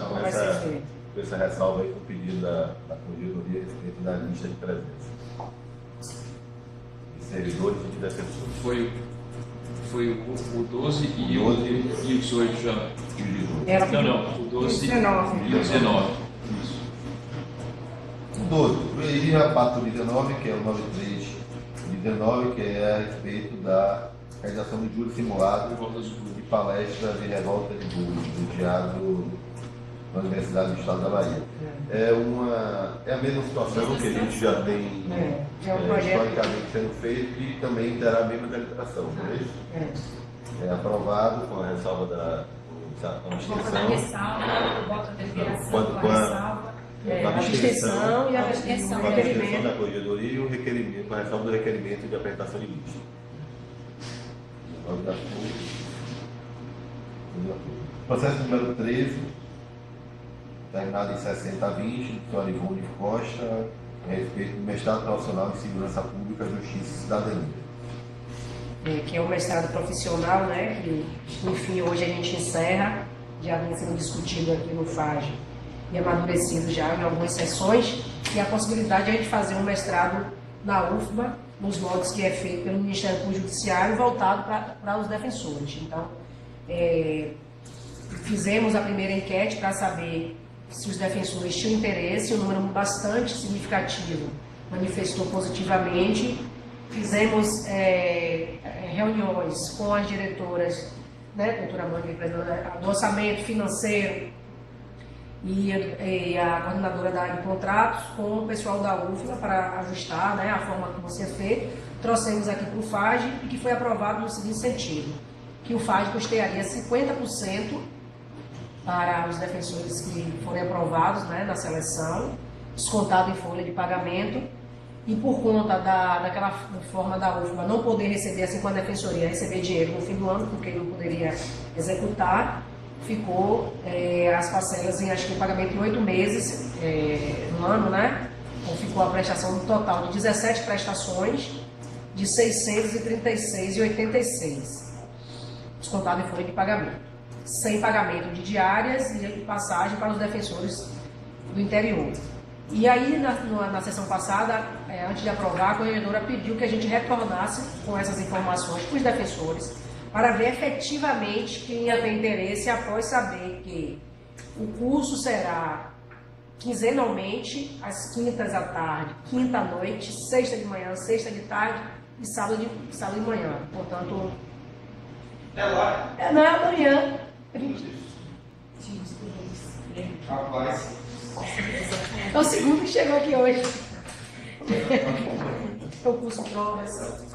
essa ressalva aí com o pedido da Corregedoria a respeito da lista de presença. De servidores e de defensores. Foi o 12 e o 18 já. e o de 12? Ela Não, o 12 19. e o 19. Isso. O 12, eu iria para o 19, que é o 93 de 19, que é a respeito da realização do júri simulado e palestra de revolta de burros, do teatro da Universidade do Estado da Bahia. É a mesma situação que a gente já tem historicamente sendo feito e também terá a mesma deliberação, não é isso? É aprovado com a ressalva da ressalva, bota a deliberação, com a ressalva. A abstenção e a restrição com do a abstenção requerimento. da corregedoria e o requerimento, com a ressalva do requerimento de apresentação de lista. Processo número 13, terminado em 60/20, do Sr. Ivone Costa, a respeito do mestrado profissional em segurança pública, justiça e cidadania. Que é o mestrado profissional, né, que, enfim, hoje a gente encerra, já vem sendo discutido aqui no FAGE e amadurecido já em algumas sessões, e a possibilidade de a gente fazer um mestrado na UFBA, nos moldes que é feito pelo Ministério Público Judiciário, voltado para os defensores. Então, fizemos a primeira enquete para saber se os defensores tinham interesse, um número bastante significativo manifestou positivamente. Fizemos reuniões com as diretoras, né, doutora Mônica, do orçamento financeiro e a coordenadora da área de contratos, com o pessoal da UFLA para ajustar, né, a forma como vai ser feito. Trouxemos aqui para o FAGE e que foi aprovado no seguinte sentido, que o FAGE custearia 50% para os defensores que forem aprovados, né, na seleção, descontado em folha de pagamento. E por conta daquela forma da UFBA não poder receber, assim como a defensoria, receber dinheiro no fim do ano, porque não poderia executar, ficou as parcelas em, acho que, pagamento em 8 meses no ano, né? Então ficou a prestação no total de 17 prestações de R$ 636,86, descontado em folha de pagamento, sem pagamento de diárias e passagem para os defensores do interior. E aí, na sessão passada, antes de aprovar, a corregedora pediu que a gente retornasse com essas informações para os defensores, para ver efetivamente quem ia ter interesse após saber que o curso será quinzenalmente, às quintas à tarde, quinta à noite, sexta de manhã, sexta de tarde e sábado de manhã. Portanto, não é amanhã. Rapaz. É o segundo que chegou aqui hoje. O curso provas.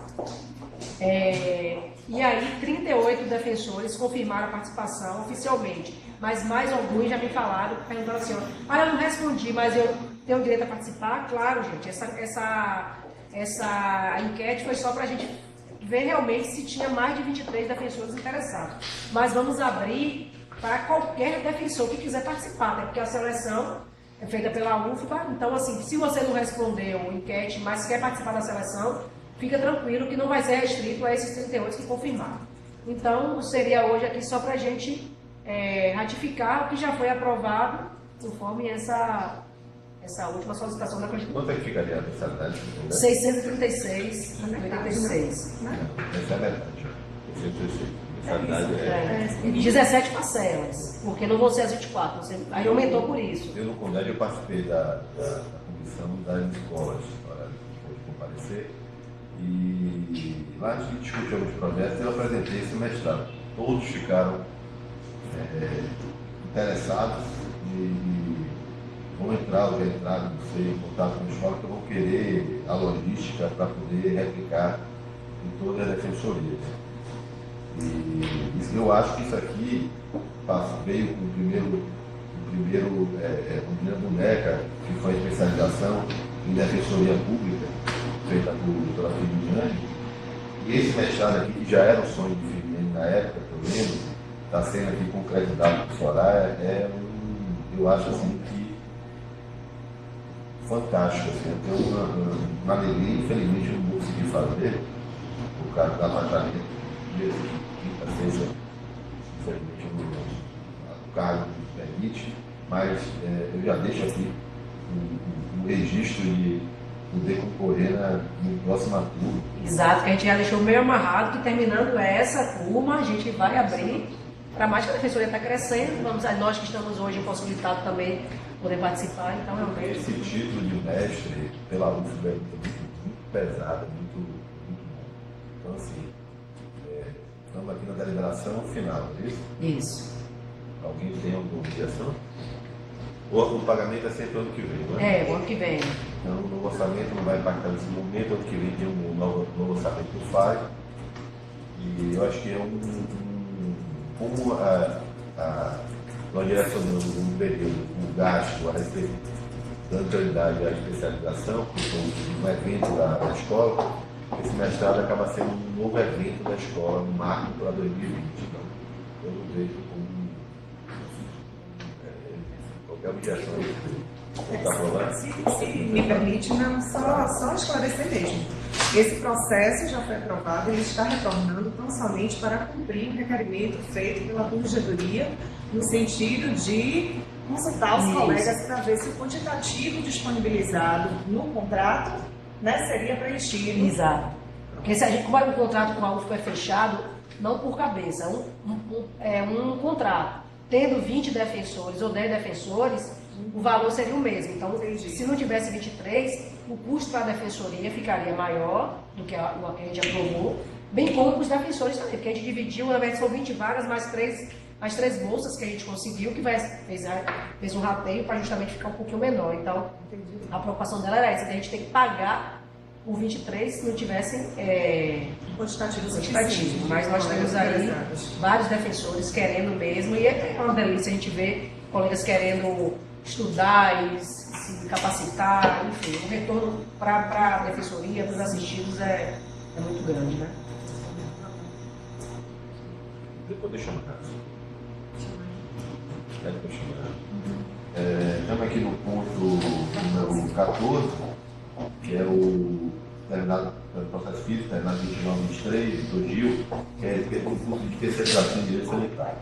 E aí, 38 defensores confirmaram a participação oficialmente. Mas mais alguns já me falaram, perguntando assim, eu não respondi, mas eu tenho direito a participar? Claro, gente, essa enquete foi só para a gente ver realmente se tinha mais de 23 defensores interessados. Mas vamos abrir para qualquer defensor que quiser participar, né? Porque a seleção é feita pela UFBA, então assim, se você não respondeu a enquete, mas quer participar da seleção, fica tranquilo que não vai ser restrito a esses 38 que confirmaram. Então, seria hoje aqui só para a gente ratificar o que já foi aprovado, conforme essa última solicitação da Constituição. Quanto é que ficaria a mensalidade? 636,86. Essa é a verdade. 636. Mensalidade 17 parcelas, porque não vão ser as 24, aí aumentou por isso. Eu, no CONDED, eu participei da comissão das escolas, para depois comparecer, e lá a gente discutiu alguns projetos e eu apresentei esse mestrado. Todos ficaram interessados e vão entrar, ou já entraram, não sei, em contato com a escola, que vão querer a logística para poder replicar em todas as defensorias. E eu acho que isso aqui veio com a primeira boneca, que foi a especialização em defensoria pública, feita por doutora Firminiani. E esse mestrado aqui, que já era um sonho de Firminiani na época, que eu lembro, está sendo aqui concretizado por Soraya, eu acho assim que fantástico. Assim, eu tenho uma alegria, infelizmente eu não vou conseguir fazer, por causa do apartamento, quinta-feira, infelizmente o cargo não permite, mas eu já deixo aqui um registro de poder concorrer no próximo turno. Exato, que a gente já deixou meio amarrado que terminando essa turma, a gente vai abrir para mais, que a defensoria está crescendo, nós que estamos hoje impossibilitados também poder participar, então realmente... Esse título de mestre pela UFBA é muito pesado, muito bom. Então, assim, estamos aqui na deliberação final, é isso? Isso. Alguém tem alguma objeção? O pagamento é sempre ano que vem, não é? O ano que vem. Então, o orçamento não vai impactar nesse momento, ano que vem tem um novo orçamento do FAI. E eu acho que é como nós direcionamos um período, um gasto a respeito da prioridade à especialização, que foi um evento da escola, esse mestrado acaba sendo um novo evento da escola, um marco para 2020. Então, eu não vejo como qualquer objeção está aprovado. Se me permite, não, só esclarecer mesmo. Esse processo já foi aprovado, ele está retornando tão somente para cumprir um requerimento feito pela Corregedoria, no sentido de consultar os colegas para ver se o quantitativo disponibilizado no contrato, né, seria preenchido. Exato. Porque se a gente, como o contrato com a UFBA é fechado, não por cabeça, é um contrato. Tendo 20 defensores ou 10 defensores, o valor seria o mesmo. Então, se não tivesse 23, o custo para a defensoria ficaria maior do que a gente aprovou, bem como para os defensores também, porque a gente dividiu, na verdade são 20 vagas, mais três bolsas que a gente conseguiu, que fez um rateio para justamente ficar um pouquinho menor. Então, a preocupação dela era essa, a gente tem que pagar o 23 se não tivessem quantitativo. Mas nós temos aí vários defensores querendo mesmo, e é uma delícia a gente ver colegas querendo estudar e se capacitar, enfim, o retorno para a defensoria, para os assistidos é muito grande, né? Depois deixa eu chamar. Estamos aqui no ponto número 14, que é o terminado pelo processo físico, terminado 29-23, do GIL, que é o curso de especialização em direito sanitário.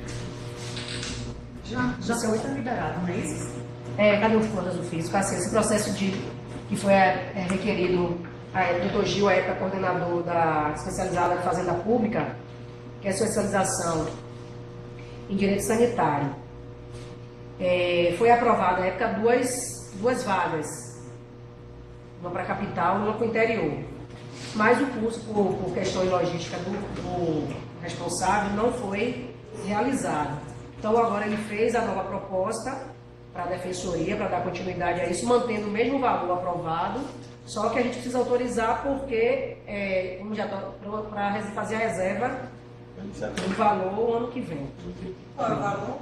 Já foi liberado, não é isso? Cadê os planos do físico? Assim, esse processo que foi requerido, o Dr. Gil, a época coordenador da especializada de Fazenda Pública, que é a especialização em direito sanitário. Foi aprovada na época duas vagas, uma para a capital e uma para o interior. Mas o curso, por questões logísticas do responsável, não foi realizado. Então agora ele fez a nova proposta para a defensoria, para dar continuidade a isso, mantendo o mesmo valor aprovado, só que a gente precisa autorizar porque, como já para fazer a reserva do valor ano que vem. Qual é o valor?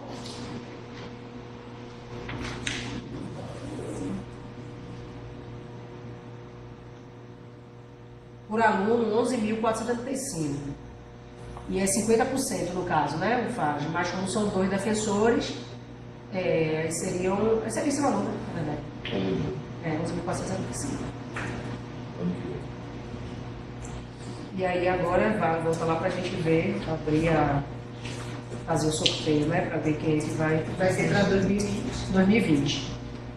Por aluno, 11.475. E é 50% no caso, né, o FAG. Mas como são 2 defensores, seria esse valor, né, na verdade. 11.475. E aí agora volta lá para a gente ver, fazer o sorteio, né, para ver quem é que vai ser para 2020. 2020.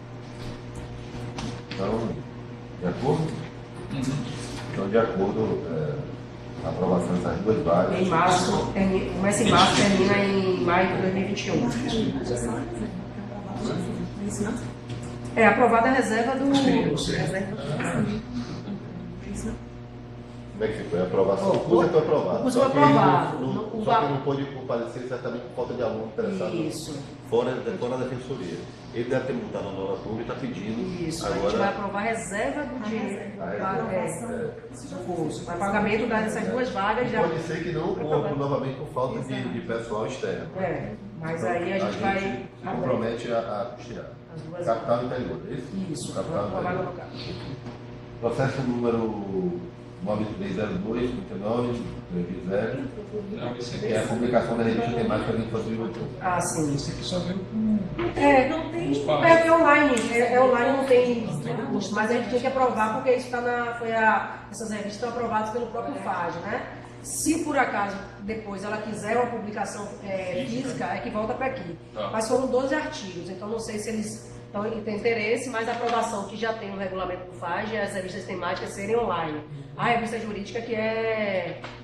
Então, de acordo? Então, de acordo, a aprovação dessas 2 vagas. Em março, começa em março, termina em maio de 2021. É aprovada a reserva do. Como é que foi? A aprovação? O curso foi aprovado. O curso foi aprovado. Só que não pôde comparecer exatamente por falta de aluno interessado. Isso. Fora da defensoria. Ele deve ter montado a nova turma e está pedindo. Isso. Agora, a gente vai aprovar a reserva do dinheiro do curso. Para pagamento dessas 2 vagas já. Pode ser que não ocorra novamente por falta de pessoal externo. Mas aí a gente vai. Compromete a custear. Capital interior, é isso? Isso. Capital interior. Processo número 9302, 59, 2020, que é a publicação da revista temática da infância e juventude. Ah, sim. Esse aqui só veio com Não tem. É online. Online, não tem custo, mas a gente tinha que aprovar porque isso essas revistas estão aprovadas pelo próprio FAG, né? Se por acaso depois ela quiser uma publicação física, é que volta para aqui. Mas foram 12 artigos, então não sei se eles têm interesse, mas a aprovação que já tem no regulamento do FAG é as revistas temáticas serem online. A revista jurídica que é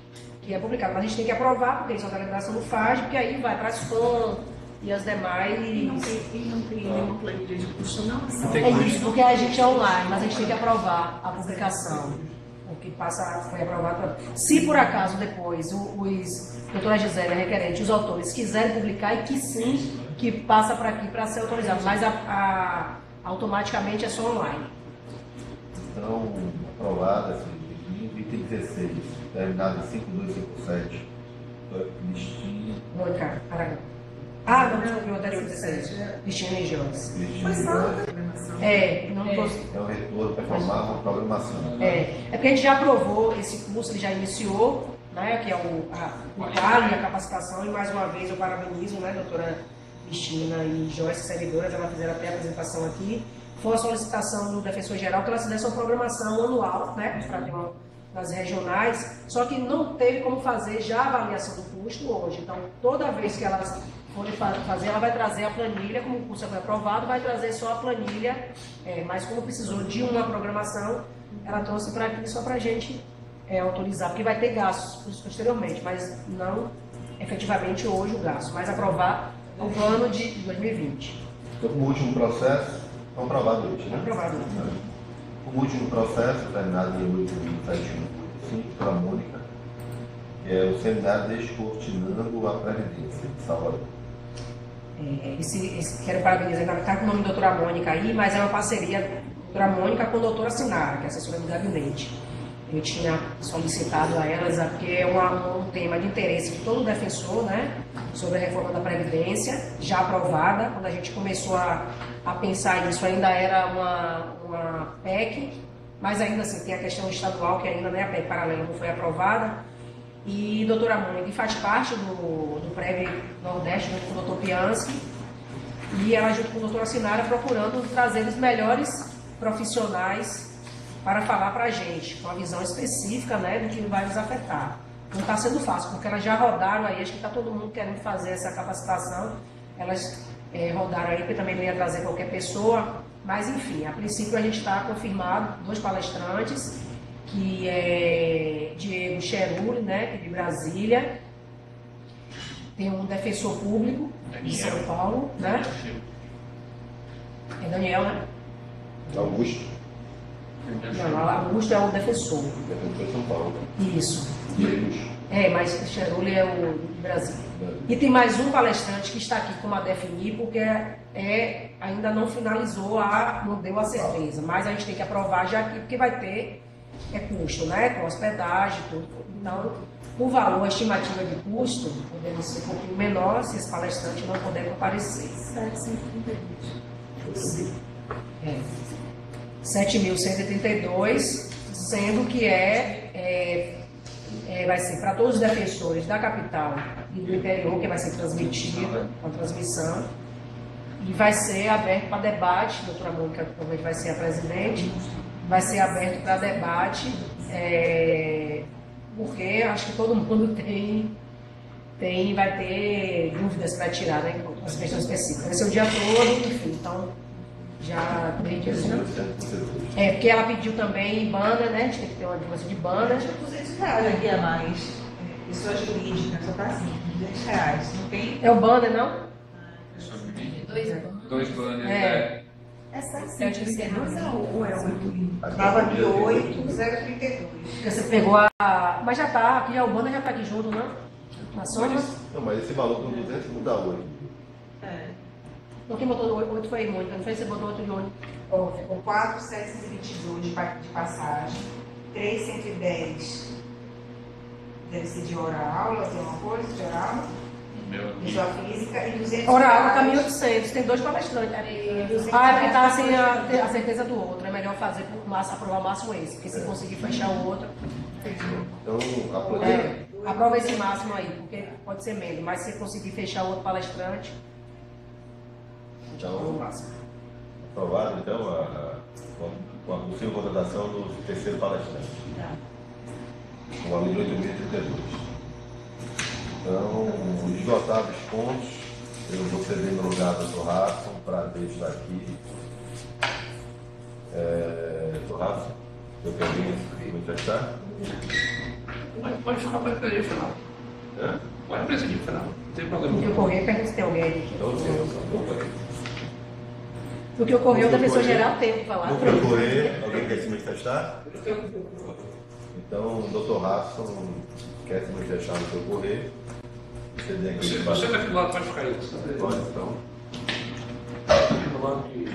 que é publicado. Mas a gente tem que aprovar, porque isso é uma deliberação do FAD, porque aí vai para as FAM e as demais. E não tem nenhuma planilha de custo, não? É isso, porque a gente é online, mas a gente tem que aprovar a publicação. O que foi aprovado. Se por acaso depois os doutora Gisele, requerente, os autores quiserem publicar, e que sim, que passa para aqui para ser autorizado, mas automaticamente é só online. Então, aprovada essa item 16, terminado em 5257, listinha. Mônica Aragão. Ah, não, desculpa, o 16. Listinha e Jones. Foi só a programação. Não tô... É o retorno para formar uma programação. É porque a gente já aprovou esse curso, ele já iniciou, né, que é o CAL e a capacitação, e mais uma vez eu parabenizo, né, doutora Cristina e Joyce, servidoras, elas fizeram até a apresentação aqui. Foi a solicitação do defensor-geral que elas fizessem uma programação anual, né, para ter nas regionais, só que não teve como fazer já a avaliação do custo hoje. Então, toda vez que elas forem fazer, ela vai trazer a planilha, como o curso foi aprovado, vai trazer só a planilha, mas como precisou de uma programação, ela trouxe para aqui só para a gente autorizar, porque vai ter gastos posteriormente, mas não efetivamente hoje o gasto, mas aprovar o plano de 2020. Então, como último processo, é aprovado hoje, né? Aprovado. O último processo, terminado em 8.715, pela Mônica, que é o seminário Descortinando a Previdência de Salvador. Quero parabenizar, está com o nome da doutora Mônica aí, mas é uma parceria da doutora Mônica com a doutora Sinara, que é assessora do gabinete. Eu tinha solicitado a elas, porque é um tema de interesse de todo defensor, né, sobre a reforma da Previdência, já aprovada. Quando a gente começou a pensar nisso, ainda era uma PEC, mas ainda assim tem a questão estadual, que ainda, né, a PEC paralela não foi aprovada. E doutora Mônica faz parte do PREV Nordeste, junto com o doutor Piansky, e ela, junto com a doutora Sinara, procurando trazer os melhores profissionais para falar para a gente, com uma visão específica, né, do que vai nos afetar. Não está sendo fácil, porque elas já rodaram aí, acho que está todo mundo querendo fazer essa capacitação, elas rodaram aí, porque também não ia trazer qualquer pessoa, mas enfim, a princípio a gente está confirmado 2 palestrantes, que é Diego Cheruli, né, que é de Brasília, tem um defensor público de São Paulo, né? É Daniel, né? Augusto. Não, Augusto é o defensor. Defensor de São Paulo. Isso. Diego. Mas Cheruli é o de Brasília. E tem mais um palestrante que está aqui como a definir, porque ainda não finalizou, não deu a certeza, mas a gente tem que aprovar já aqui, porque vai ter custo, né? Com hospedagem, tudo. Então, o valor, a estimativa de custo, podendo ser um pouquinho menor se esse palestrante não puder comparecer. 7.132, sendo que vai ser para todos os defensores da capital e do interior, que vai ser transmitida, a transmissão, e vai ser aberto para debate. A doutora Mônica provavelmente vai ser a presidente, vai ser aberto para debate, porque acho que todo mundo vai ter dúvidas para tirar, né, as questões específicas. Vai ser o dia todo, enfim, então já desde porque ela pediu também banda, né? A gente tem que ter uma divulgação de banda. Acho que R$200 aqui a mais. Pessoa jurídica, só tá assim, R$200. Não tem. É o banner, não? Dois banners, É 732 ou é 8? Tava de 8,032. Você pegou mas já tá, aqui já o banner já tá aqui junto, não? Na soma? Não, mas esse valor com 200 não dá 8. Então quem botou 8 foi Mônica, não foi? Você botou 8 de 8. Ficou 4,722 de passagem, 310 deve ser de hora-aula, tem uma coisa de hora-aula, pessoa física, e 200 Hora-aula tá 1.800, tem 2 palestrantes. Porque tá sem a certeza do outro, é melhor fazer aprovar o máximo esse, porque se conseguir fechar o outro. Então, aprova esse máximo aí, porque pode ser menos, mas se conseguir fechar o outro palestrante, então, o máximo. aprovado então com a possível contratação do terceiro palestrante. O valor de 8.032. Então, esgotados os pontos, eu vou ceder no lugar do Dr. Rafa para deixar aqui. Dr. Rafa, eu quero manifestar. Pode ficar para presidir final. Pode presidir final. Não tem problema. O que ocorreu, pergunta se tem alguém aqui. Então, O que ocorreu, o defensor-geral teve que falar. no que ocorrer, alguém quer se manifestar? Então, o Dr. Rasson quer se manifestar no que ocorrer. Você daqui do lado pode ficar aí. Pode, então. Do lado que...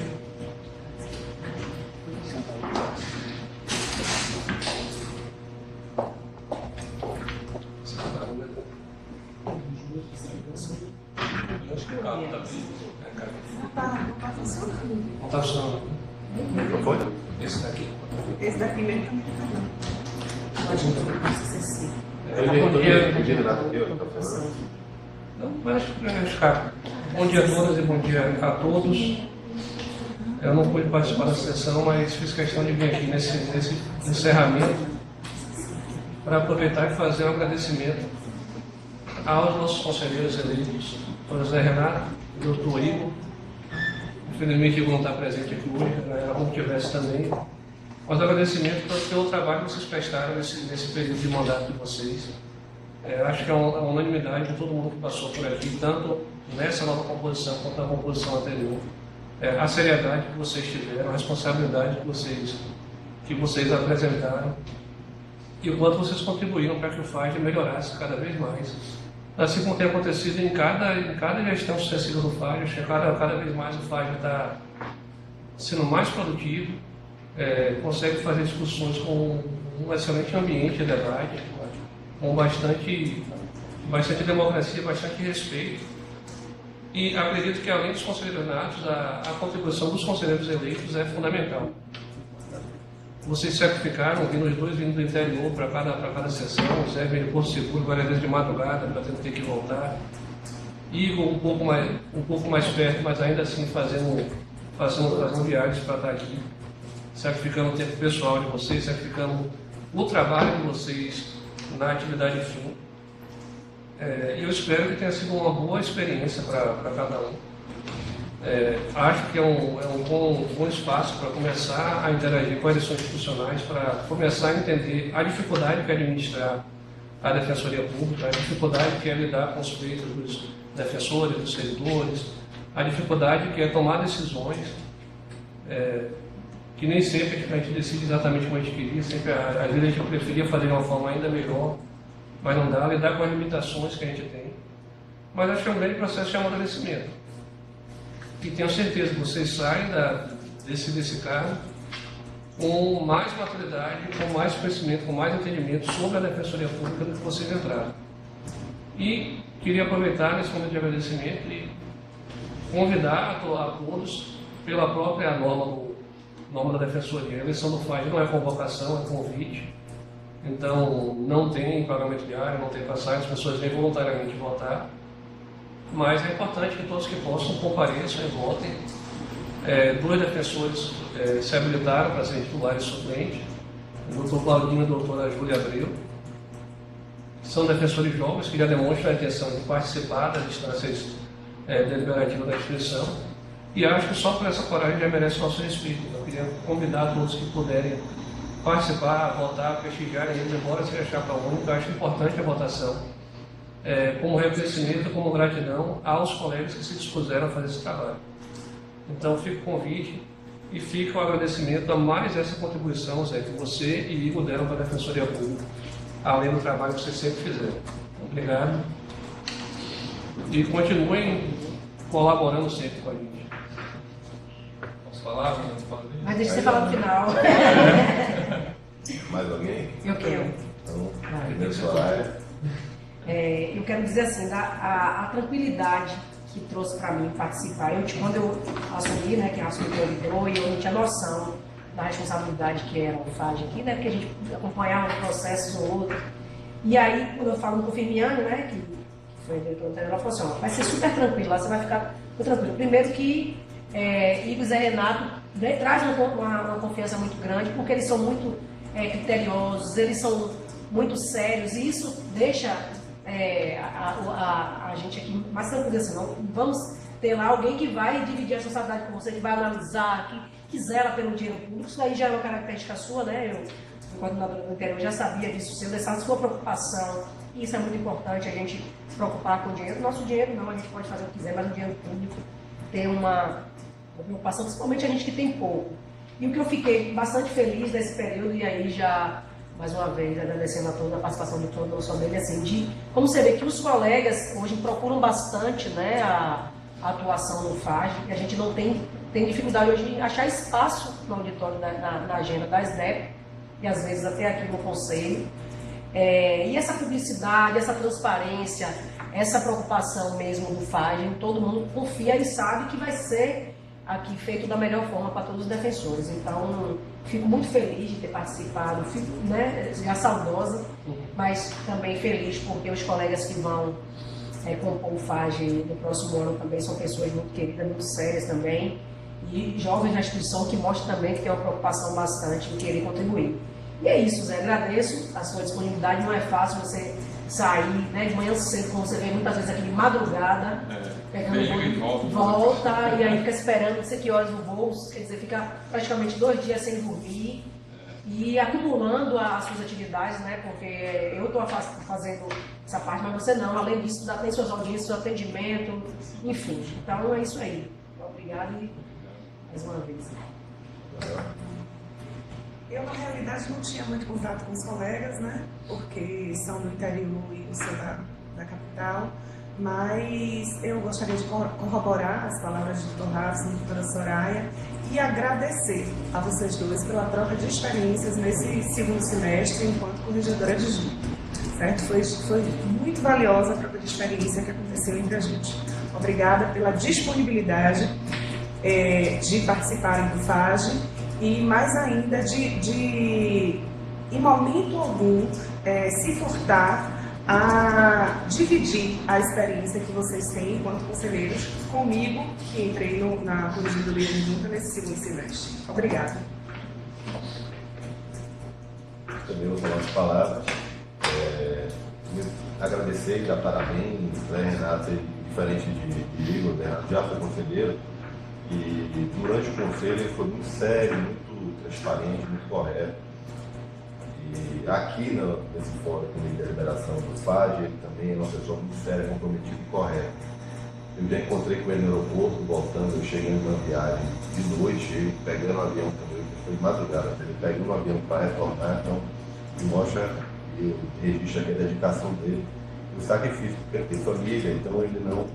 Não está funcionando. Microfone? Esse daqui. Esse daqui mesmo também Não, mas ficar. Bom dia a todas e bom dia a todos. Eu não pude participar da sessão, mas fiz questão de vir aqui nesse encerramento para aproveitar e fazer um agradecimento aos nossos conselheiros eleitos, o José Renato, o doutor Igor. Infelizmente, Igor não está presente aqui hoje, era bom que tivesse também. Mas agradecimento pelo trabalho que vocês prestaram nesse período de mandato de vocês. Acho que é uma unanimidade de todo mundo que passou por aqui, tanto nessa nova composição quanto na composição anterior. A seriedade que vocês tiveram, a responsabilidade que vocês apresentaram e o quanto vocês contribuíram para que o FAD melhorasse cada vez mais. Assim como tem acontecido em cada gestão sucessiva do FAD, acho que cada vez mais o FAD está sendo mais produtivo, consegue fazer discussões com um excelente ambiente de debate, com bastante democracia, bastante respeito. E acredito que, além dos conselheiros natos, a contribuição dos conselheiros eleitos é fundamental. Vocês se sacrificaram, vindo os dois vindo do interior para cada sessão, o Zé veio de Porto Seguro várias vezes de madrugada para ter que voltar. Igor um pouco mais perto, mas ainda assim fazendo viagens para estar aqui, sacrificando o tempo pessoal de vocês, sacrificando o trabalho de vocês na atividade fim. Eu espero que tenha sido uma boa experiência para cada um. Acho que é um bom espaço para começar a interagir com as eleições institucionais, para começar a entender a dificuldade que é administrar a Defensoria Pública, a dificuldade que é lidar com os feitos dos defensores, dos servidores, a dificuldade que é tomar decisões que nem sempre a gente decide exatamente como a gente queria, sempre às vezes a gente preferia fazer de uma forma ainda melhor, mas não dá, lidar com as limitações que a gente tem. Mas acho que é um grande processo de amadurecimento. E tenho certeza que vocês saem desse cargo com mais maturidade, com mais conhecimento, com mais entendimento sobre a Defensoria Pública do que vocês entraram. E queria aproveitar nesse momento de agradecimento e convidar a todos, pela própria norma da Defensoria. A eleição do FAD não é convocação, é convite. Então, não tem pagamento diário, não tem passagem, as pessoas vêm voluntariamente votar. Mas é importante que todos que possam compareçam e votem. Dois defensores se habilitaram para ser titulares e suplentes, o doutor Claudinho e a doutora Júlia Abreu. São defensores jovens que já demonstram a intenção de participar das instâncias deliberativas da instituição. E acho que só por essa coragem já merece nosso respeito. Eu queria convidar todos que puderem participar, votar, prestigiarem eles, embora seja chapa única. Eu acho importante a votação, como reconhecimento, como gratidão aos colegas que se dispuseram a fazer esse trabalho. Então fica o convite e fica o agradecimento a mais essa contribuição, Zé, que você e Igor deram para a Defensoria Pública, além do trabalho que vocês sempre fizeram. Obrigado. E continuem colaborando sempre com a gente. Posso falar? Mas deixa você falar no final. Mais alguém? Eu quero. Então, primeiro Soraya. Eu quero dizer assim, a tranquilidade que trouxe para mim participar. Quando eu assumi, né, que a assumi liderou, e eu não tinha noção da responsabilidade que era o FAD aqui, né, porque a gente acompanhava um processo ou outro. E aí, quando eu falo com o Firmiani, né, que foi diretor anterior, ela falou assim, vai ser super tranquilo lá, você vai ficar tranquilo. Primeiro que Igor e Zé Renato traz uma confiança muito grande, porque eles são muito criteriosos, eles são muito sérios, e isso deixa a gente aqui mais tranquilo assim, não vamos ter lá alguém que vai dividir a responsabilidade com você, que vai analisar, que zela pelo dinheiro público. Isso daí já é uma característica sua, né? fui coordenadora do interior, já sabia disso cedo, essa sua preocupação, e isso é muito importante, a gente se preocupar com o dinheiro. Nosso dinheiro não, a gente pode fazer o que quiser, mas o dinheiro público tem uma preocupação, principalmente a gente que tem pouco. E o que eu fiquei bastante feliz nesse período, e aí já, mais uma vez, agradecendo a toda a participação de todos, não só dele, assim, de como você vê que os colegas hoje procuram bastante, né, a atuação no FAGE, e a gente não tem dificuldade hoje em achar espaço no auditório, na agenda da SNEP, e às vezes até aqui no Conselho. E essa publicidade, essa transparência, essa preocupação mesmo do FAGE, todo mundo confia e sabe que vai ser aqui feito da melhor forma para todos os defensores. Então, fico muito feliz de ter participado, fico, né, já saudosa, mas também feliz porque os colegas que vão compor o FAGE no próximo ano também são pessoas muito queridas, muito sérias também, e jovens na instituição que mostram também que tem uma preocupação bastante em querer contribuir. E é isso, Zé, agradeço a sua disponibilidade, não é fácil você sair, né, de manhã cedo, como você vê muitas vezes aqui de madrugada, pegando volta e aí fica esperando, não sei que horas o voo, quer dizer, fica praticamente 2 dias sem dormir e acumulando as suas atividades, né, porque eu estou fazendo essa parte, mas você não, além disso, tem suas audiências, seu atendimento, enfim, então é isso aí. Obrigado e mais uma vez. Eu, na realidade, não tinha muito contato com os colegas, né? Porque são do interior e eu sou da capital. Mas eu gostaria de corroborar as palavras do Dr. Raves e da doutora Soraya e agradecer a vocês dois pela troca de experiências nesse segundo semestre enquanto corregedora de junho. Certo? Foi muito valiosa a troca de experiência que aconteceu entre a gente. Obrigada pela disponibilidade de participarem do FAGE e mais ainda de em momento algum, se furtar a dividir a experiência que vocês têm enquanto conselheiros comigo, que entrei na corregedoria de junta nesse segundo semestre. Obrigada. Também vou falar as palavras. Agradecer e dar parabéns, né, Renato, diferente de Igor, né, Renato já foi conselheiro e durante o conselho ele foi muito sério, muito transparente, muito correto. E aqui nesse fórum de deliberação do FAGE, ele também é uma pessoa muito séria, comprometida e correta. Eu já encontrei com ele no aeroporto, voltando, eu chegando numa viagem de noite, ele pegando um avião também, foi de madrugada, ele pegando um avião para retornar, então mostra e registra aqui a dedicação dele, o sacrifício, porque ele tem família, então ele não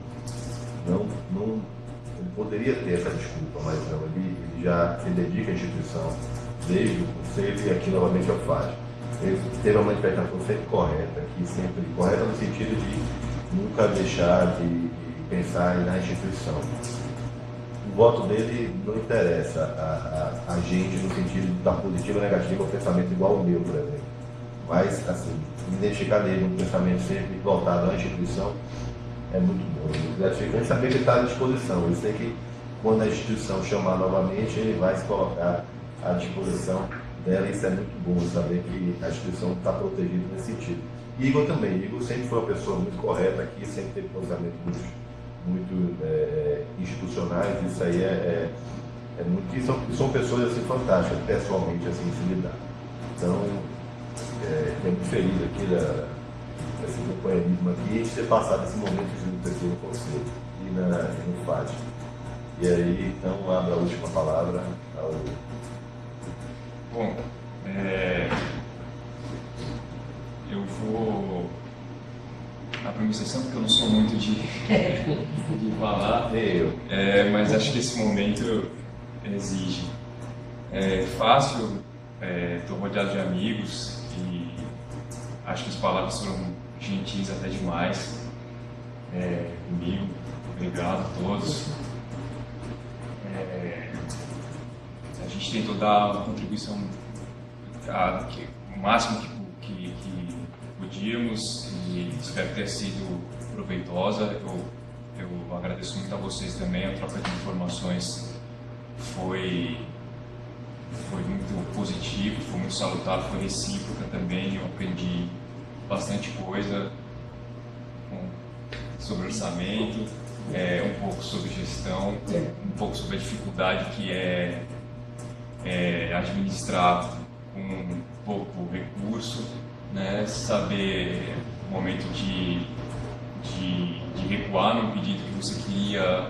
ele poderia ter essa desculpa, mas não, ele já se dedica à instituição desde o conselho e aqui novamente ao FAGE. Ele teve uma manifestação sempre correta, aqui sempre correta no sentido de nunca deixar de pensar na instituição. O voto dele não interessa a gente no sentido de estar positivo ou negativo, é um pensamento igual ao meu, por exemplo. Mas, assim, identificar nele um pensamento sempre voltado à instituição é muito bom. É gratificante saber que ele está à disposição. Eu sei que quando a instituição chamar novamente, ele vai se colocar à disposição dela. Isso é muito bom, saber que a instituição está protegida nesse sentido. E Igor também. Igor sempre foi uma pessoa muito correta aqui, sempre teve pensamentos muito institucionais. Isso aí é muito. E são pessoas assim, fantásticas, pessoalmente, assim, se lidar. Então, estou muito feliz aqui desse companheirismo aqui e de ter passado esse momento junto aqui no Conselho e no FAGE. E aí, então, abro a última palavra ao... Bom, eu vou abrir uma exceção porque eu não sou muito de falar, mas acho que esse momento exige. É fácil, estou rodeado de amigos e acho que as palavras foram gentis até demais comigo. Obrigado a todos. A gente tentou dar uma contribuição o máximo que podíamos e espero ter sido proveitosa. Eu agradeço muito a vocês também, a troca de informações foi muito positivo, foi muito salutar, foi recíproca também. Eu aprendi bastante coisa sobre orçamento, um pouco sobre gestão, um pouco sobre a dificuldade que é administrar com pouco recurso, né? Saber o momento de recuar num pedido que você queria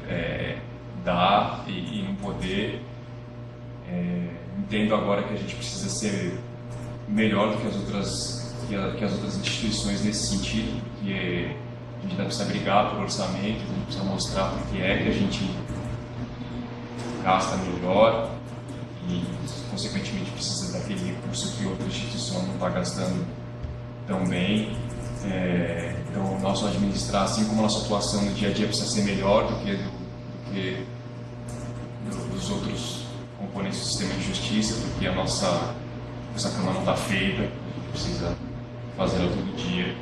dar e não poder. Entendo agora que a gente precisa ser melhor do que as outras instituições nesse sentido, porque a gente ainda precisa brigar por orçamento, a gente precisa mostrar por que é que a gente gasta melhor e, consequentemente, precisa daquele recurso que outra instituição não está gastando tão bem. Então, o nosso administrar, assim como a nossa atuação no dia a dia precisa ser melhor do que dos outros componentes do sistema de justiça, porque a nossa cama não está feita, a gente precisa fazer ela todo dia.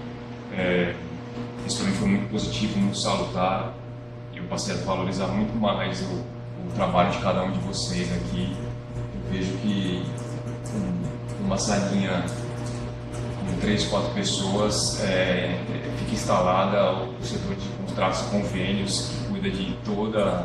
Isso para mim foi muito positivo, muito salutar. Eu passei a valorizar muito mais o trabalho de cada um de vocês aqui. Eu vejo que uma salinha com 3, 4 pessoas fica instalada o setor de contratos e convênios, que cuida de toda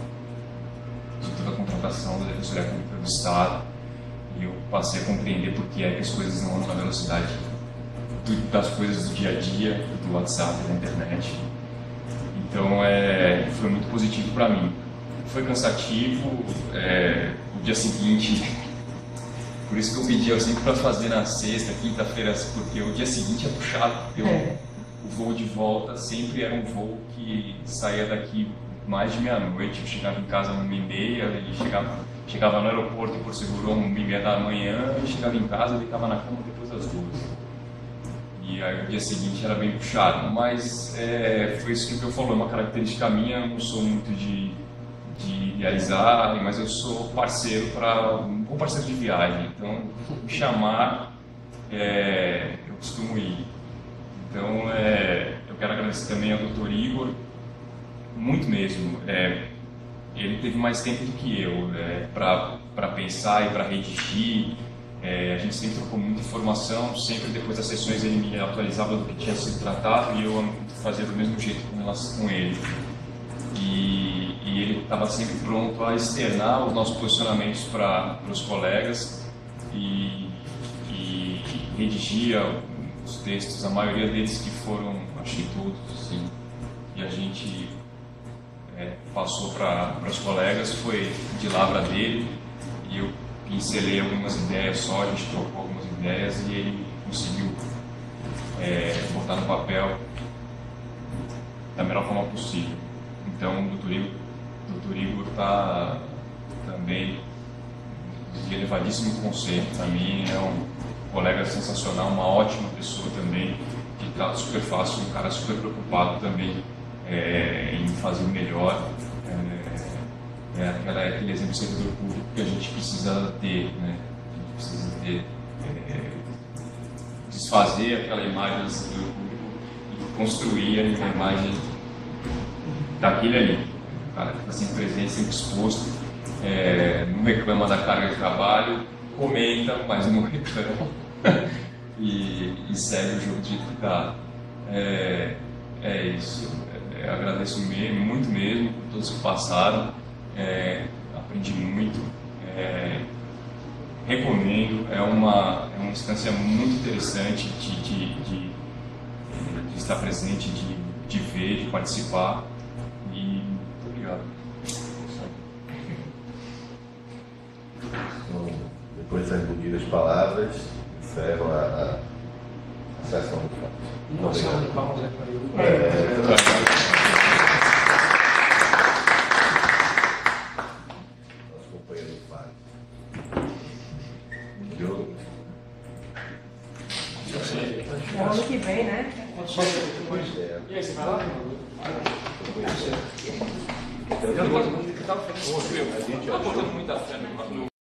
a contratação da Defensoria Pública do Estado. E eu passei a compreender por que é que as coisas não andam na velocidade das coisas do dia a dia, do WhatsApp, da internet. Então foi muito positivo para mim. Foi cansativo, o dia seguinte, por isso que eu pedi sempre para fazer na sexta, quinta-feira, porque o dia seguinte é puxado, porque o voo de volta sempre era um voo que saía daqui mais de meia-noite. Eu chegava em casa 1h30, e chegava no aeroporto em Porto Seguro 1h30 da manhã, e chegava em casa e deitava na cama depois das 2h. E aí o dia seguinte era bem puxado, mas foi isso que eu falou, é uma característica minha. Eu não sou muito de idealizar, mas eu sou parceiro um bom parceiro de viagem, então me chamar, eu costumo ir. Então eu quero agradecer também ao Dr. Igor, muito mesmo. Ele teve mais tempo do que eu para pensar e para redigir. A gente sempre trocou muita informação, sempre depois das sessões ele me atualizava do que tinha sido tratado e eu fazia do mesmo jeito com relação com ele. E ele estava sempre pronto a externar os nossos posicionamentos para os colegas e redigia os textos, a maioria deles que foram, acho que todos, assim, e a gente passou para os colegas, foi de lavra dele, e eu pincelei algumas ideias só, a gente trocou algumas ideias e ele conseguiu botar no papel da melhor forma possível. Então o Dr. Igor está também de elevadíssimo conceito. Para mim é um colega sensacional, uma ótima pessoa também, que trata super fácil, um cara super preocupado também em fazer o melhor. Aquele exemplo de servidor público que a gente precisa ter, né? A gente precisa ter, desfazer aquela imagem do servidor público e construir a imagem daquele ali, o cara que está sempre presente, sempre exposto, não reclama da carga de trabalho, comenta, mas não reclama e segue o jogo de jeito que está. É isso. Agradeço muito mesmo por todos que passaram. Aprendi muito, recomendo, é uma instância muito interessante de estar presente, de ver, de participar, e muito obrigado. Então, depois das bonitas palavras, encerro a sessão do fato. Nossa, de palmas para ele. Ano que vem, né? E aí, você vai lá? Eu não gosto muito de estar botando muita fé no